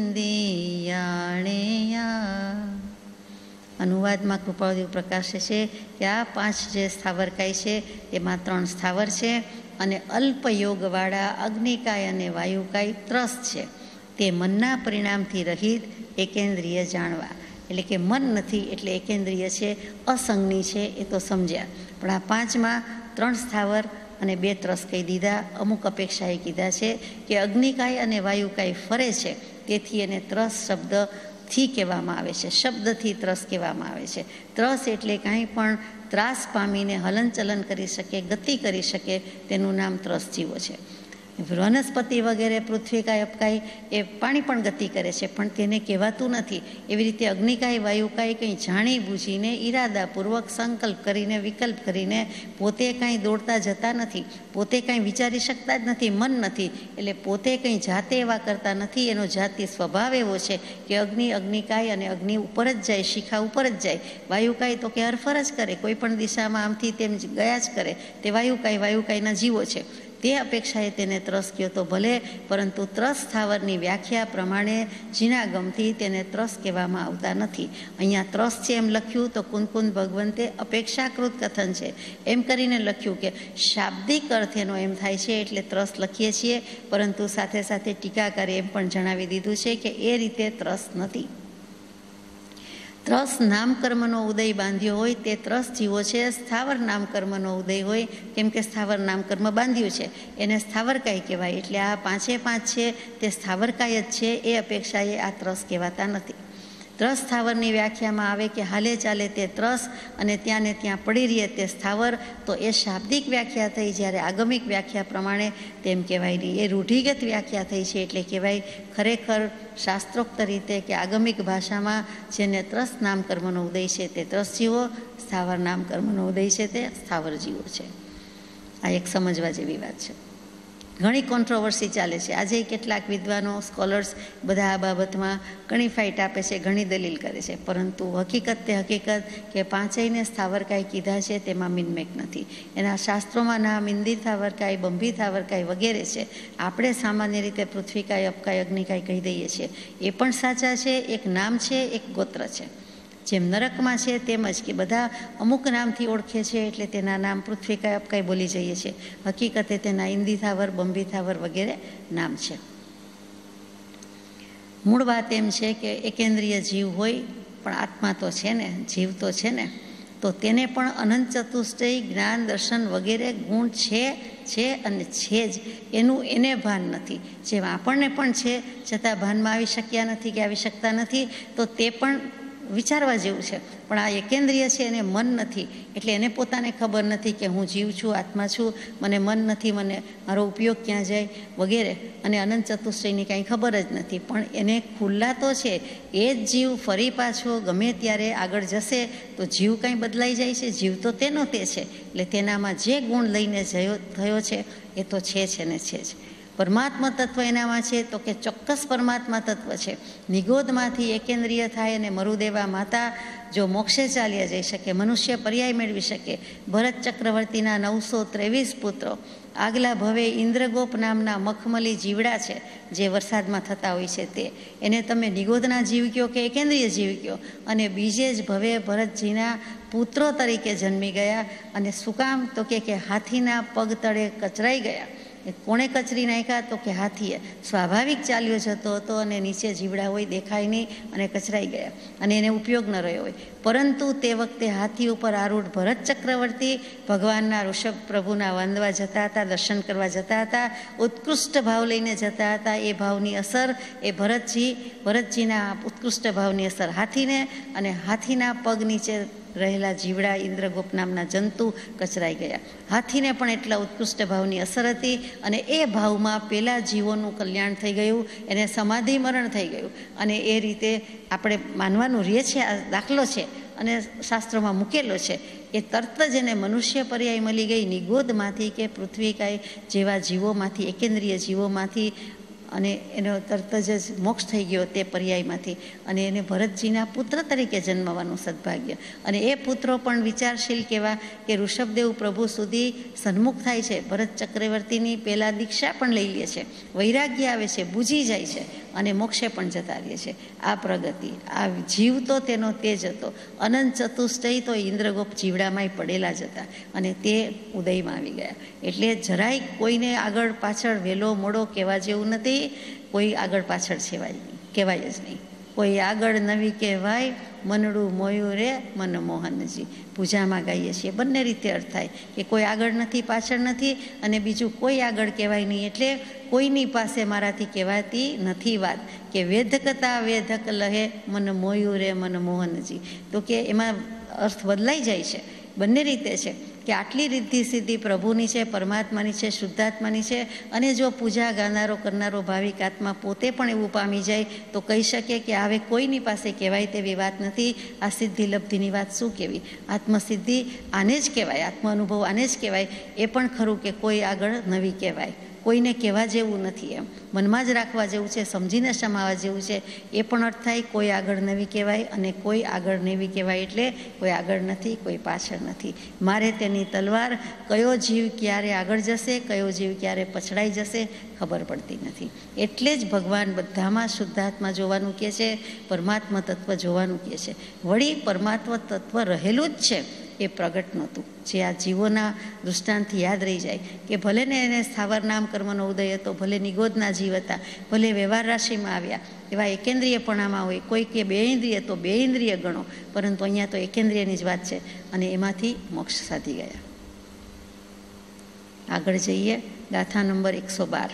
ઇન્દિયાણેયા. અનુવાદમાં કૃપાળદેવ પ્રકાશે છે કે આ પાંચ જે સ્થાવરકાય છે તેમાં ત્રણ સ્થાવર છે, અને અલ્પયોગવાળા અગ્નિકાય અને વાયુકાય ત્રસ છે. તે મનના પરિણામથી રહિત એકેન્દ્રિય જાણવા. એટલે કે મન નથી એટલે એકેન્દ્રિય છે, અસંગની છે, એ તો સમજ્યા. પણ આ પાંચમાં ત્રણ સ્થાવર અને બે ત્રસ કહી દીધા. અમુક અપેક્ષાએ કીધા છે કે અગ્નિકાય અને વાયુકાય ફરે છે, તેથી એને ત્રસ શબ્દ ત્રસથી કહેવામાં આવે છે, શબ્દથી ત્રસ કહેવામાં આવે છે. ત્રસ એટલે કાંઈ પણ ત્રાસ પામીને હલનચલન કરી શકે, ગતિ કરી શકે, તેનું નામ ત્રસ જીવો છે. વનસ્પતિ વગેરે પૃથ્વીકાય અપકાય એ પાણી પણ ગતિ કરે છે, પણ તેને કહેવાતું નથી. એવી રીતે અગ્નિકાય વાયુકાય કંઈ જાણી બૂજીને ઈરાદાપૂર્વક સંકલ્પ કરીને વિકલ્પ કરીને પોતે કાંઈ દોડતા જતા નથી, પોતે કાંઈ વિચારી શકતા જ નથી, મન નથી, એટલે પોતે કંઈ જાતે એવા કરતા નથી. એનો જાતિ સ્વભાવ એવો છે કે અગ્નિ અગ્નિકાય અને અગ્નિ ઉપર જ જાય, શિખા ઉપર જ જાય. વાયુકાય તો કે હરફર જ કરે, કોઈ પણ દિશામાં આમથી તેમ ગયા જ કરે, તે વાયુકાય વાયુકાયના જીવો છે. તે અપેક્ષાએ તેને ત્રસ કહ્યો તો ભલે, પરંતુ ત્રસ સ્થાવરની વ્યાખ્યા પ્રમાણે જીનાગમથી તેને ત્રસ કહેવામાં આવતા નથી. અહીંયા ત્રસ છે એમ લખ્યું તો કુંદકુંદ ભગવંતે અપેક્ષાકૃત કથન છે એમ કરીને લખ્યું કે શાબ્દિક અર્થ એનો એમ થાય છે એટલે ત્રસ લખીએ છીએ, પરંતુ સાથે સાથે ટીકાકારે એમ પણ જણાવી દીધું છે કે એ રીતે ત્રસ નથી. ત્રસ નામકર્મનો ઉદય બાંધ્યો હોય તે ત્રસ જીવો છે. સ્થાવર નામકર્મનો ઉદય હોય, કેમ કે સ્થાવર નામકર્મ બાંધ્યું છે, એને સ્થાવરકાય કહેવાય. એટલે આ પાંચે પાંચ છે તે સ્થાવરકાય જ છે, એ અપેક્ષાએ આ ત્રસ કહેવાતા નથી. ત્રસ સ્થાવરની વ્યાખ્યામાં આવે કે હાલે ચાલે તે ત્રસ અને ત્યાં ને ત્યાં પડી રહે તે સ્થાવર, તો એ શાબ્દિક વ્યાખ્યા થઈ. જ્યારે આગમિક વ્યાખ્યા પ્રમાણે તેમ કહેવાય નહીં, એ રૂઢિગત વ્યાખ્યા થઈ છે. એટલે કહેવાય ખરેખર શાસ્ત્રોક્ત રીતે કે આગમિક ભાષામાં જેને ત્રસ નામકર્મનો ઉદય છે તે ત્રસ જીવો, સ્થાવર નામકર્મનો ઉદય છે તે સ્થાવર જીવો છે. આ એક સમજવા જેવી વાત છે. ઘણી કોન્ટ્રોવર્સી ચાલે છે આજે. કેટલાક વિદ્વાનો, સ્કોલર્સ બધા આ બાબતમાં ઘણી ફાઇટ આપે છે, ઘણી દલીલ કરે છે, પરંતુ હકીકત તે હકીકત કે પાંચેયને સ્થાવરકાય કીધા છે તેમાં મિનમેક નથી. એના શાસ્ત્રોમાં નામ ઇન્દી સ્થાવરકાય, બંભી સ્થાવરકાય વગેરે છે. આપણે સામાન્ય રીતે પૃથ્વીકાય, અપકાય, અગ્નિકાય કહી દઈએ છીએ, એ પણ સાચા છે. એક નામ છે, એક ગોત્ર છે. જેમ નરકમાં છે તેમજ કે બધા અમુક નામથી ઓળખે છે, એટલે તેના નામ પૃથ્વીકાય, અપકાય બોલી જઈએ છીએ. હકીકતે તેના ઇન્દી થાવર, બંભી થાવર વગેરે નામ છે. મૂળ વાત એમ છે કે એકેન્દ્રિય જીવ હોય પણ આત્મા તો છે ને, જીવ તો છે ને, તો તેને પણ અનંત ચતુષ્ટય, જ્ઞાન, દર્શન વગેરે ગુણ છે છે અને છે જ, એનું એને ભાન નથી. જેમ આપણને પણ છે છતાં ભાનમાં આવી શક્યા નથી કે આવી શકતા નથી, તો તે પણ વિચારવા જેવું છે. પણ આ એકેન્દ્રિય છે એને મન નથી, એટલે એને પોતાને ખબર નથી કે હું જીવ છું, આત્મા છું, મને મન નથી, મને મારો ઉપયોગ ક્યાં જાય વગેરે, અને અનંત ચતુષ્ટયની કાંઈ ખબર જ નથી. પણ એને ખુલ્લા તો છે, એ જ જીવ ફરી પાછો ગમે ત્યારે આગળ જશે તો જીવ કાંઈ બદલાઈ જાય છે? જીવ તો તેનો તે છે. એટલે તેનામાં જે ગુણ લઈને જયો થયો છે એ તો છે છે ને છે જ. પરમાત્મા તત્વ એનામાં છે તો કે ચોક્કસ પરમાત્મા તત્વ છે. નિગોદમાંથી એકેન્દ્રિય થાય અને મરુદેવા માતા જો મોક્ષે ચાલ્યા જઈ શકે, મનુષ્ય પર્યાય મેળવી શકે. ભરત ચક્રવર્તીના નવસો ત્રેવીસ પુત્રો, આગલા ભવે ઇન્દ્રગોપ નામના મખમલી જીવડા છે જે વરસાદમાં થતા હોય છે, તે એને તમે નિગોદના જીવ કહો કે એકેન્દ્રિય જીવ કહો, અને બીજે જ ભવે ભરતજીના પુત્રો તરીકે જન્મી ગયા. અને શું કામ? તો કે હાથીના પગ તળે કચરાઈ ગયા. કોણે કચરી નાખ્યા? તો કે હાથીએ. સ્વાભાવિક ચાલ્યો જતો હતો અને નીચે જીવડા હોય દેખાય નહીં અને કચરાઈ ગયા, અને એને ઉપયોગ ન રહ્યો હોય. પરંતુ તે વખતે હાથી ઉપર આરૂઢ ભરત ચક્રવર્તી ભગવાનના ઋષભ પ્રભુના વાંદવા જતા હતા, દર્શન કરવા જતા હતા, ઉત્કૃષ્ટ ભાવ લઈને જતા હતા. એ ભાવની અસર એ ભરતજી ભરતજીના ઉત્કૃષ્ટ ભાવની અસર હાથીને, અને હાથીના પગ નીચે રહેલા જીવડા ઇન્દ્રગોપ નામના જંતુ કચરાઈ ગયા. હાથીને પણ એટલા ઉત્કૃષ્ટ ભાવની અસર હતી, અને એ ભાવમાં પેલા જીવોનું કલ્યાણ થઈ ગયું, એને સમાધિ મરણ થઈ ગયું. અને એ રીતે આપણે માનવાનું રહે છે, આ દાખલો છે અને શાસ્ત્રોમાં મૂકેલો છે. એ તરત જ એને મનુષ્ય પર્યાય મળી ગઈ નિગોદમાંથી કે પૃથ્વીકાય જેવા જીવોમાંથી, એકેન્દ્રિય જીવોમાંથી, અને એનો તરત જ મોક્ષ થઈ ગયો તે પર્યાયમાંથી, અને એને ભરતજીના પુત્ર તરીકે જન્મવાનું સદભાગ્ય. અને એ પુત્રો પણ વિચારશીલ કેવા કે ઋષભદેવ પ્રભુ સુધી સન્મુખ થાય છે. ભરત ચક્રવર્તીની પહેલાં દીક્ષા પણ લઈ લે છે, વૈરાગ્ય આવે છે, બૂજી જાય છે, અને મોક્ષે પણ જતા રહે છે. આ પ્રગતિ, આ જીવ તો તેનો તે જ હતો. અનંત ચતુષ્ટય તો ઇન્દ્રગોપ જીવડામાંય પડેલા જ હતા, અને તે ઉદયમાં આવી ગયા. એટલે જરાય કોઈને આગળ પાછળ વહેલો મોડો કહેવા જેવું નથી, કોઈ આગળ પાછળ છેવાય નહીં, કહેવાય જ નહીં. કોઈ આગળ નવી કહેવાય, મનડું મોયું રે મનમોહનજી. પૂજામાં ગાઈએ છીએ, બંને રીતે અર્થ થાય કે કોઈ આગળ નથી, પાછળ નથી, અને બીજું કોઈ આગળ કહેવાય નહીં, એટલે કોઈની પાસે મારાથી કહેવાતી નથી વાત. કે વેધકતા વેધક લહે મન મોયું રે મનમોહનજી. તો કે એમાં અર્થ બદલાઈ જાય છે, બંને રીતે છે કે આટલી રિદ્ધિ સિદ્ધિ પ્રભુની છે, પરમાત્માની છે, શુદ્ધાત્માની છે. અને જો પૂજા ગાનારો કરનારો ભાવિક આત્મા પોતે પણ એવું પામી જાય તો કહી શકે કે હવે કોઈની પાસે કહેવાય તેવી વાત નથી. આ સિદ્ધિ લબ્ધિની વાત શું કહેવી? આત્મસિદ્ધિ આને જ કહેવાય, આત્મ અનુભવ આને જ કહેવાય. એ પણ ખરું કે કોઈ આગળ નવી કહેવાય, કોઈને કહેવા જેવું નથી, એમ મનમાં જ રાખવા જેવું છે, સમજીને સમાવવા જેવું છે. એ પણ અર્થ થાય કોઈ આગળ નવી કહેવાય અને કોઈ આગળ નવી કહેવાય, એટલે કોઈ આગળ નથી, કોઈ પાછળ નથી. મારે તેની તલવાર, કયો જીવ ક્યારે આગળ જશે, કયો જીવ ક્યારે પછડાઈ જશે ખબર પડતી નથી. એટલે જ ભગવાન બધામાં શુદ્ધાત્મા જોવાનું કહે છે, પરમાત્મા તત્વ જોવાનું કહે છે. વળી પરમાત્મા તત્વ રહેલું જ છે, એ પ્રગટ નહોતું. જે આ જીવોના દૃષ્ટાંતથી યાદ રહી જાય કે ભલે ને એને સ્થાવર નામ કર્મનો ઉદય હતો, ભલે નિગોદના જીવ હતા, ભલે વ્યવહાર રાશિમાં આવ્યા, એવા એકેન્દ્રિયપણામાં હોય. કોઈ કે બે ઇન્દ્રિય તો બે ઇન્દ્રિય ગણો, પરંતુ અહીંયા તો એકેન્દ્રિયની જ વાત છે, અને એમાંથી મોક્ષ સાધી ગયા. આગળ જઈએ, ગાથા નંબર એકસો બાર.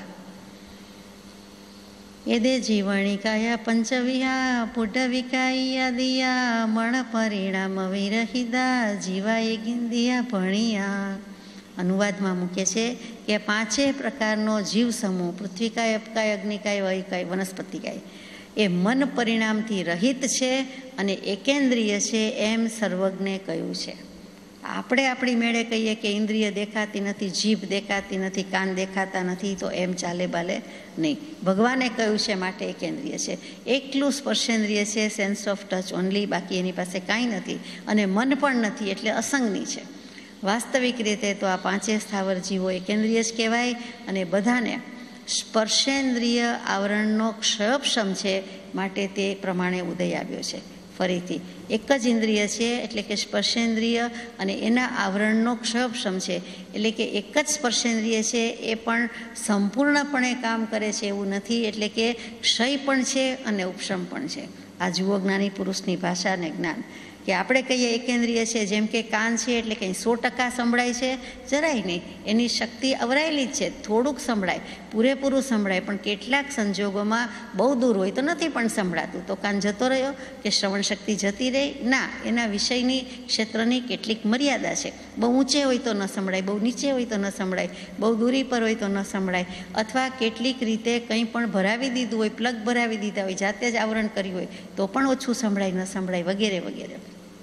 એદે જીવણિકાયા પંચવિહા પુઢવિકાયા દિયા મણ પરિણામ વિરહિદા જીવાય ગિંદિયા ભણિયા. અનુવાદમાં મૂકે છે કે પાંચે પ્રકારનો જીવ સમૂહ, પૃથ્વીકાય, અપકાય, અગ્નિકાય, વાયુકાય, વનસ્પતિકાય, એ મન પરિણામથી રહિત છે અને એકેન્દ્રિય છે, એમ સર્વજ્ઞે કહ્યું છે. આપણે આપણી મેળે કહીએ કે ઇન્દ્રિય દેખાતી નથી, જીભ દેખાતી નથી, કાન દેખાતા નથી, તો એમ ચાલે બાલે નહીં. ભગવાને કહ્યું છે માટે એકેન્દ્રિય છે. એકલું સ્પર્શેન્દ્રિય છે, સેન્સ ઓફ ટચ ઓનલી, બાકી એની પાસે કાંઈ નથી, અને મન પણ નથી, એટલે અસંગની છે. વાસ્તવિક રીતે તો આ પાંચે સ્થાવર જીવો એકેન્દ્રિય જ કહેવાય, અને બધાને સ્પર્શેન્દ્રિય આવરણનો ક્ષયક્ષમ છે, માટે તે પ્રમાણે ઉદય આવ્યો છે. ફરીથી એક જ ઇન્દ્રિય છે, એટલે કે સ્પર્શેન્દ્રિય, અને એના આવરણનો ક્ષયક્ષમ છે, એટલે કે એક જ સ્પર્શેન્દ્રિય છે, એ પણ સંપૂર્ણપણે કામ કરે છે એવું નથી, એટલે કે ક્ષય પણ છે અને ઉપશમ પણ છે. આ જુઓ જ્ઞાની પુરુષની ભાષા અને જ્ઞાન. કે આપણે કહીએ એકેન્દ્રિય છે, જેમ કે કાન છે એટલે કંઈ સો ટકા સંભળાય છે, જરાય નહીં, એની શક્તિ અવરાયેલી જ છે. થોડુંક સંભળાય, પૂરેપૂરું સંભળાય, પણ કેટલાક સંજોગોમાં બહુ દૂર હોય તો નથી પણ સંભળાતું, તો કાન જતો રહ્યો કે શ્રવણ શક્તિ જતી રહી? ના, એના વિષયની ક્ષેત્રની કેટલીક મર્યાદા છે. બહુ ઊંચે હોય તો ન સંભળાય, બહુ નીચે હોય તો ન સંભળાય, બહુ દૂરી પર હોય તો ન સંભળાય, અથવા કેટલીક રીતે કંઈ પણ ભરાવી દીધું હોય, પ્લગ ભરાવી દીધા હોય, જાતે જ આવરણ કર્યું હોય તો પણ ઓછું સંભળાય, ન સંભળાય, વગેરે વગેરે.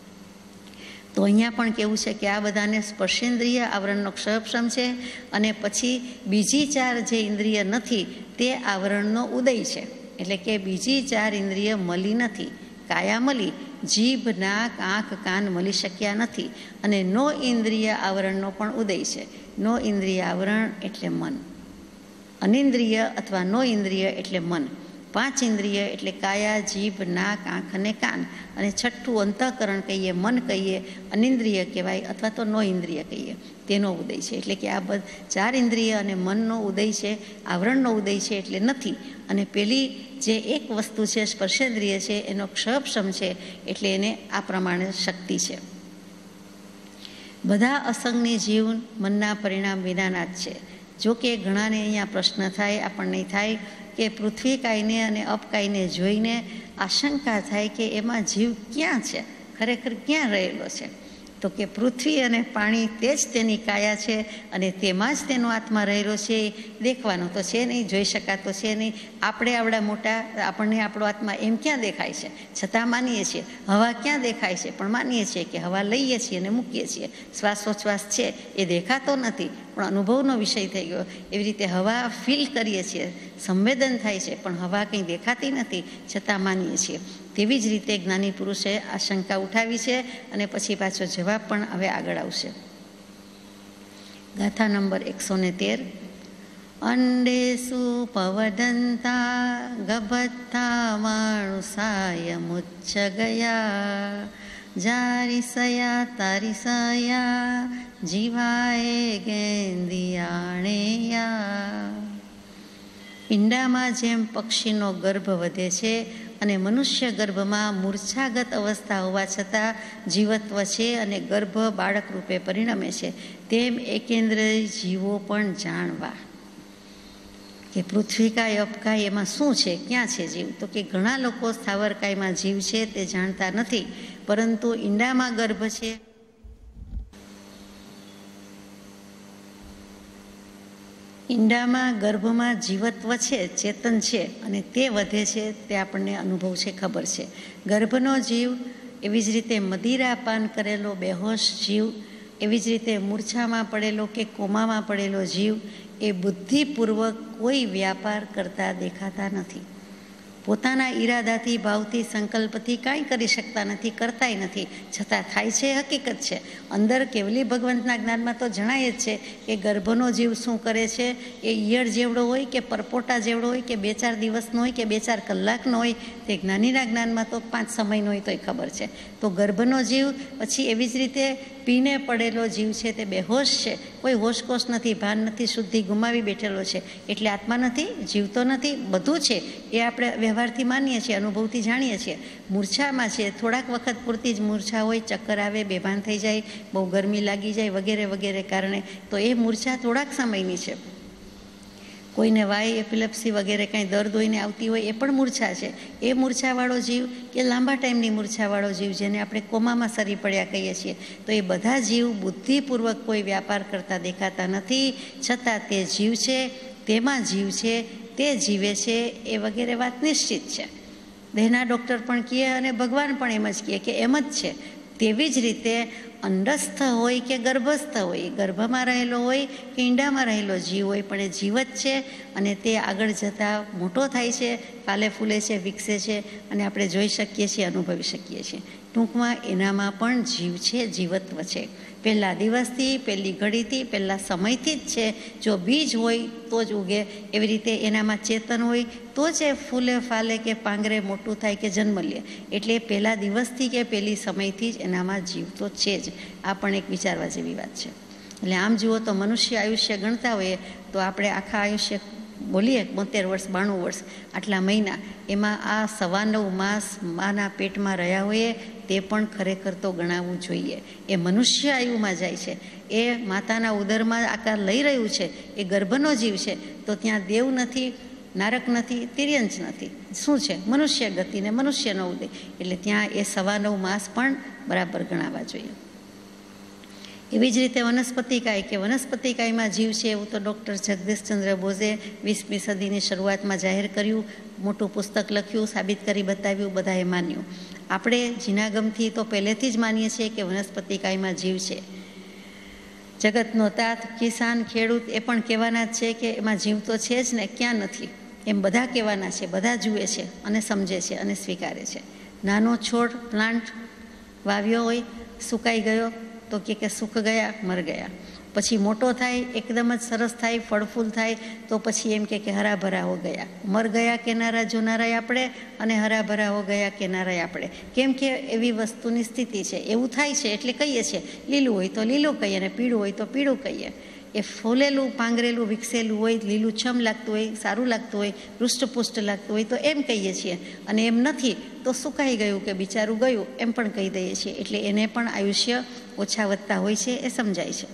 તો અહીંયા પણ કેવું છે કે આ બધાને સ્પર્શેન્દ્રિય આવરણનો ક્ષયક્ષમ છે, અને પછી બીજી ચાર જે ઇન્દ્રિય નથી તે આવરણનો ઉદય છે. એટલે કે બીજી ચાર ઇન્દ્રિય મળી નથી. કાયા મળી, જીભ, નાક, આંખ, કાન મળી શક્યા નથી, અને નો ઇન્દ્રિય આવરણનો પણ ઉદય છે. નો ઇન્દ્રિય આવરણ એટલે મન, અનિન્દ્રિય અથવા નો ઇન્દ્રિય એટલે મન. પાંચ ઇન્દ્રિય એટલે કાયા, જીભ, નાક, આંખ અને કાન, અને છઠ્ઠું અંતઃકરણ કહીએ, મન કહીએ, અનિન્દ્રિય કહેવાય, અથવા તો નો ઇન્દ્રિય કહીએ, તેનો ઉદય છે. એટલે કે આ બધા ચાર ઇન્દ્રિય અને મનનો ઉદય છે, આવરણનો ઉદય છે એટલે નથી. અને પેલી જે એક વસ્તુ છે સ્પર્શેન્દ્રિય છે, એનો ક્ષયક્ષમ છે, એટલે એને આ પ્રમાણે શક્તિ છે. બધા અસંગની જીવ મનના પરિણામ વિનાના જ છે. જો કે ઘણાને અહીંયા પ્રશ્ન થાય, આપણને થાય કે પૃથ્વી કાયને અને અપકાયને જોઈને આશંકા થાય કે એમાં જીવ ક્યાં છે, ખરેખર ક્યાં રહેલો છે? તો કે પૃથ્વી અને પાણી તે જ તેની કાયા છે, અને તેમાં જ તેનો આત્મા રહેલો છે. દેખવાનો તો છે નહીં, જોઈ શકાતો છે નહીં. આપણે આવડા મોટા, આપણને આપણો આત્મા એમ ક્યાં દેખાય છે? છતાં માનીએ છીએ. હવા ક્યાં દેખાય છે? પણ માનીએ છીએ કે હવા લઈએ છીએ અને મૂકીએ છીએ. શ્વાસોચ્છ્વાસ છે એ દેખાતો નથી, પણ અનુભવનો વિષય થઈ ગયો. એવી રીતે હવા ફીલ કરીએ છીએ, સંવેદન થાય છે, પણ હવા કંઈ દેખાતી નથી, છતાં માનીએ છીએ. તેવી જ રીતે જ્ઞાની પુરુષે આ શંકા ઉઠાવી છે, અને પછી પાછો જવાબ પણ હવે આગળ આવશે. ગાથા નંબર એકસો ને તેર. અંડેસુ પવદંતા ગભત્તા માણુસાય મુચ્છ ગયા જારિસયા તારિસયા જીવાય ગેંદિયાણેયા. ઈંડામાં જેમ પક્ષીનો ગર્ભ વધે છે, અને મનુષ્ય ગર્ભમાં મૂર્છાગત અવસ્થા હોવા છતાં જીવત્વ છે અને ગર્ભ બાળક રૂપે પરિણમે છે, તેમ એકેન્દ્રિય જીવો પણ જાણવા. કે પૃથ્વીકાય અપકાય એમાં શું છે, ક્યાં છે જીવ? તો કે ઘણા લોકો સ્થાવરકાયમાં જીવ છે તે જાણતા નથી, પરંતુ ઈંડામાં ગર્ભ છે, ઈંડામાં ગર્ભમાં જીવત્વ છે, ચેતન છે અને તે વધે છે, તે આપણને અનુભવ છે, ખબર છે. ગર્ભનો જીવ, એવી જ રીતે મદિરા પાન કરેલો બેહોશ જીવ, એવી જ રીતે મૂર્છામાં પડેલો કે કોમામાં પડેલો જીવ એ બુદ્ધિપૂર્વક કોઈ વ્યાપાર કરતા દેખાતા નથી. પોતાના ઈરાદાથી, ભાવથી, સંકલ્પથી કાંઈ કરી શકતા નથી, કરતાય નથી, છતાં થાય છે, હકીકત છે. અંદર કેવલી ભગવંતના જ્ઞાનમાં તો જણાય જ છે કે ગર્ભનો જીવ શું કરે છે. એ ઈયળ જેવડો હોય કે પરપોટા જેવડો હોય કે બે ચાર દિવસનો હોય કે બે ચાર કલાકનો હોય, તે જ્ઞાનીના જ્ઞાનમાં તો પાંચ સમયનો હોય તોય ખબર છે. તો ગર્ભનો જીવ, પછી એવી જ રીતે પીને પડેલો જીવ છે તે બેહોશ છે, કોઈ હોશકોશ નથી, ભાન નથી, શુદ્ધિ ગુમાવી બેઠેલો છે, એટલે આત્મા નથી, જીવતો નથી, બધું છે એ આપણે વ્યવહારથી માનીએ છીએ, અનુભવથી જાણીએ છીએ. મૂર્છામાં છે, થોડાક વખત પૂરતી જ મૂર્છા હોય, ચક્કર આવે, બેભાન થઈ જાય, બહુ ગરમી લાગી જાય વગેરે વગેરે કારણે, તો એ મૂર્છા થોડાક સમયની છે. કોઈને વાય, એપિલેપ્સી વગેરે કાંઈ દર્દ હોઈને આવતી હોય એ પણ મૂર્છા છે. એ મૂર્છાવાળો જીવ કે લાંબા ટાઈમની મૂર્છાવાળો જીવ, જેને આપણે કોમામાં સરી પડ્યા કહીએ છીએ, તો એ બધા જીવ બુદ્ધિપૂર્વક કોઈ વ્યાપાર કરતા દેખાતા નથી, છતાં તે જીવ છે, તેમાં જીવ છે, તે જીવે છે, એ વગેરે વાત નિશ્ચિત છે. દેહના ડૉક્ટર પણ કહે અને ભગવાન પણ એમ જ કહે કે એમ જ છે. તેવી જ રીતે અંડસ્થ હોય કે ગર્ભસ્થ હોય, ગર્ભમાં રહેલો હોય કે ઈંડામાં રહેલો જીવ હોય, પણ એ જીવ જ છે અને તે આગળ જતાં મોટો થાય છે, ફાલે ફૂલે છે, વિકસે છે અને આપણે જોઈ શકીએ છીએ, અનુભવી શકીએ છીએ. ટૂંકમાં એનામાં પણ જીવ છે, જીવત્વ છે. પહેલા દિવસથી, પહેલી ઘડીથી, પહેલા સમયથી જ છે. જો બીજ હોય તો જ ઉગે, એવી રીતે એનામાં ચેતન હોય તો જ એ ફૂલે ફાલે કે પાંગરે મોટું થાય કે જન્મ લે. એટલે પહેલા દિવસથી કે પહેલી સમયથી જ એનામાં જીવ તો છે જ. આ પણ એક વિચારવા જેવી વાત છે. એટલે આમ જુઓ તો મનુષ્ય આયુષ્ય ગણતા હોઈએ તો આપણે આખા આયુષ્ય બોલીએ બોતેર વર્ષ, બાણું વર્ષ, આટલા મહિના, એમાં આ સવા નવ માસ માના પેટમાં રહ્યા હોઈએ તે પણ ખરેખર તો ગણાવવું જોઈએ. એ મનુષ્ય આયુમાં જાય છે, એ માતાના ઉદરમાં આકાર લઈ રહ્યું છે, એ ગર્ભનો જીવ છે, તો ત્યાં દેવ નથી, નારક નથી, તિર્યંચ નથી, શું છે? મનુષ્ય ગતિ ને મનુષ્યનો ઉદય. એટલે ત્યાં એ સવા નવ માસ પણ બરાબર ગણાવવા જોઈએ. એવી જ રીતે વનસ્પતિકાય, કે વનસ્પતિકાયમાં જીવ છે એવું તો ડૉક્ટર જગદીશચંદ્ર બોઝે વીસમી સદીની શરૂઆતમાં જાહેર કર્યું, મોટું પુસ્તક લખ્યું, સાબિત કરી બતાવ્યું, બધાએ માન્યું. આપણે જીનાગમથી તો પહેલેથી જ માનીએ છીએ કે વનસ્પતિકાયમાં જીવ છે. જગતનો તાત, કિસાન, ખેડૂત એ પણ કહેવાના જ છે કે એમાં જીવ તો છે જ ને, ક્યાં નથી, એમ બધા કહેવાના છે. બધા જુએ છે અને સમજે છે અને સ્વીકારે છે. નાનો છોડ, પ્લાન્ટ વાવ્યો હોય, સુકાઈ ગયો તો કે સુખ ગયા, મર ગયા. પછી મોટો થાય, એકદમ જ સરસ થાય, ફળફૂલ થાય, તો પછી એમ કે હરાભરા હો ગયા. મર ગયા કેનારા જોનારાય આપણે અને હરાભરા હો ગયા કેનારાય આપણે. કેમ કે એવી વસ્તુની સ્થિતિ છે, એવું થાય છે એટલે કહીએ છીએ. લીલું હોય તો લીલું કહીએ અને પીળું હોય તો પીળું કહીએ. એ ફૂલેલું, પાંગરેલું, વિકસેલું હોય, લીલું છમ લાગતું હોય, સારું લાગતું હોય, હૃષ્ટપુષ્ટ લાગતું હોય તો એમ કહીએ છીએ, અને એમ નથી તો સુકાઈ ગયું કે બિચારું ગયું એમ પણ કહી દઈએ છીએ. એટલે એને પણ આયુષ્ય ઓછા વધતા હોય છે, એ સમજાય છે.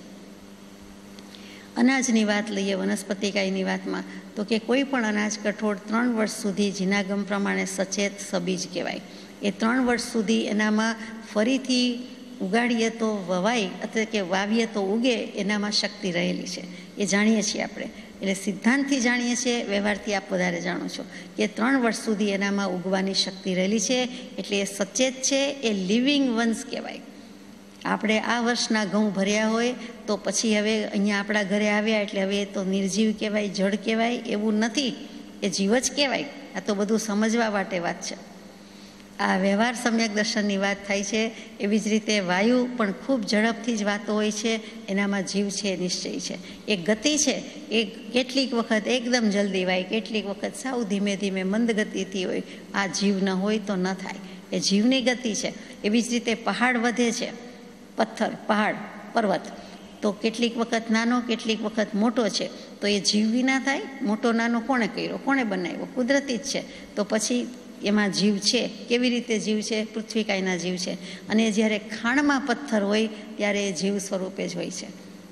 અનાજની વાત લઈએ, વનસ્પતિકાયની વાતમાં, તો કે કોઈ પણ અનાજ, કઠોળ ત્રણ વર્ષ સુધી જીનાગમ પ્રમાણે સચેત સબીજ કહેવાય. એ ત્રણ વર્ષ સુધી એનામાં ફરીથી ઉગાડીએ તો વવાય અથવા કે વાવીએ તો ઉગે, એનામાં શક્તિ રહેલી છે, એ જાણીએ છીએ આપણે. એટલે સિદ્ધાંતથી જાણીએ છીએ, વ્યવહારથી આપ વધારે જાણો છો કે ત્રણ વર્ષ સુધી એનામાં ઉગવાની શક્તિ રહેલી છે. એટલે એ સચેત છે, એ લિવિંગ વન્સ કહેવાય. આપણે આ વર્ષના ઘઉં ભર્યા હોય તો પછી હવે અહીંયા આપણા ઘરે આવ્યા એટલે હવે તો નિર્જીવ કહેવાય, જળ કહેવાય, એવું નથી, એ જીવ જ કહેવાય. આ તો બધું સમજવા માટે વાત છે. આ વ્યવહાર સમ્યક દર્શનની વાત થાય છે. એવી જ રીતે વાયુ પણ ખૂબ ઝડપથી જ વાતો હોય છે, એનામાં જીવ છે, નિશ્ચય છે. એક ગતિ છે, એ કેટલીક વખત એકદમ જલ્દી વાય, કેટલીક વખત સાવ ધીમે ધીમે મંદ ગતિથી હોય. આ જીવ ન હોય તો ન થાય, એ જીવની ગતિ છે. એવી જ રીતે પહાડ વધે છે, પથ્થર, પહાડ, પર્વત, તો કેટલીક વખત નાનો, કેટલીક વખત મોટો છે. તો એ જીવ વિના થાય? મોટો નાનો કોણે કર્યો, કોણે બનાવ્યો? કુદરતી જ છે. તો પછી એમાં જીવ છે, કેવી રીતે જીવ છે, પૃથ્વીકાયના જીવ છે. અને જ્યારે ખાણમાં પથ્થર હોય ત્યારે એ જીવ સ્વરૂપે જ હોય છે.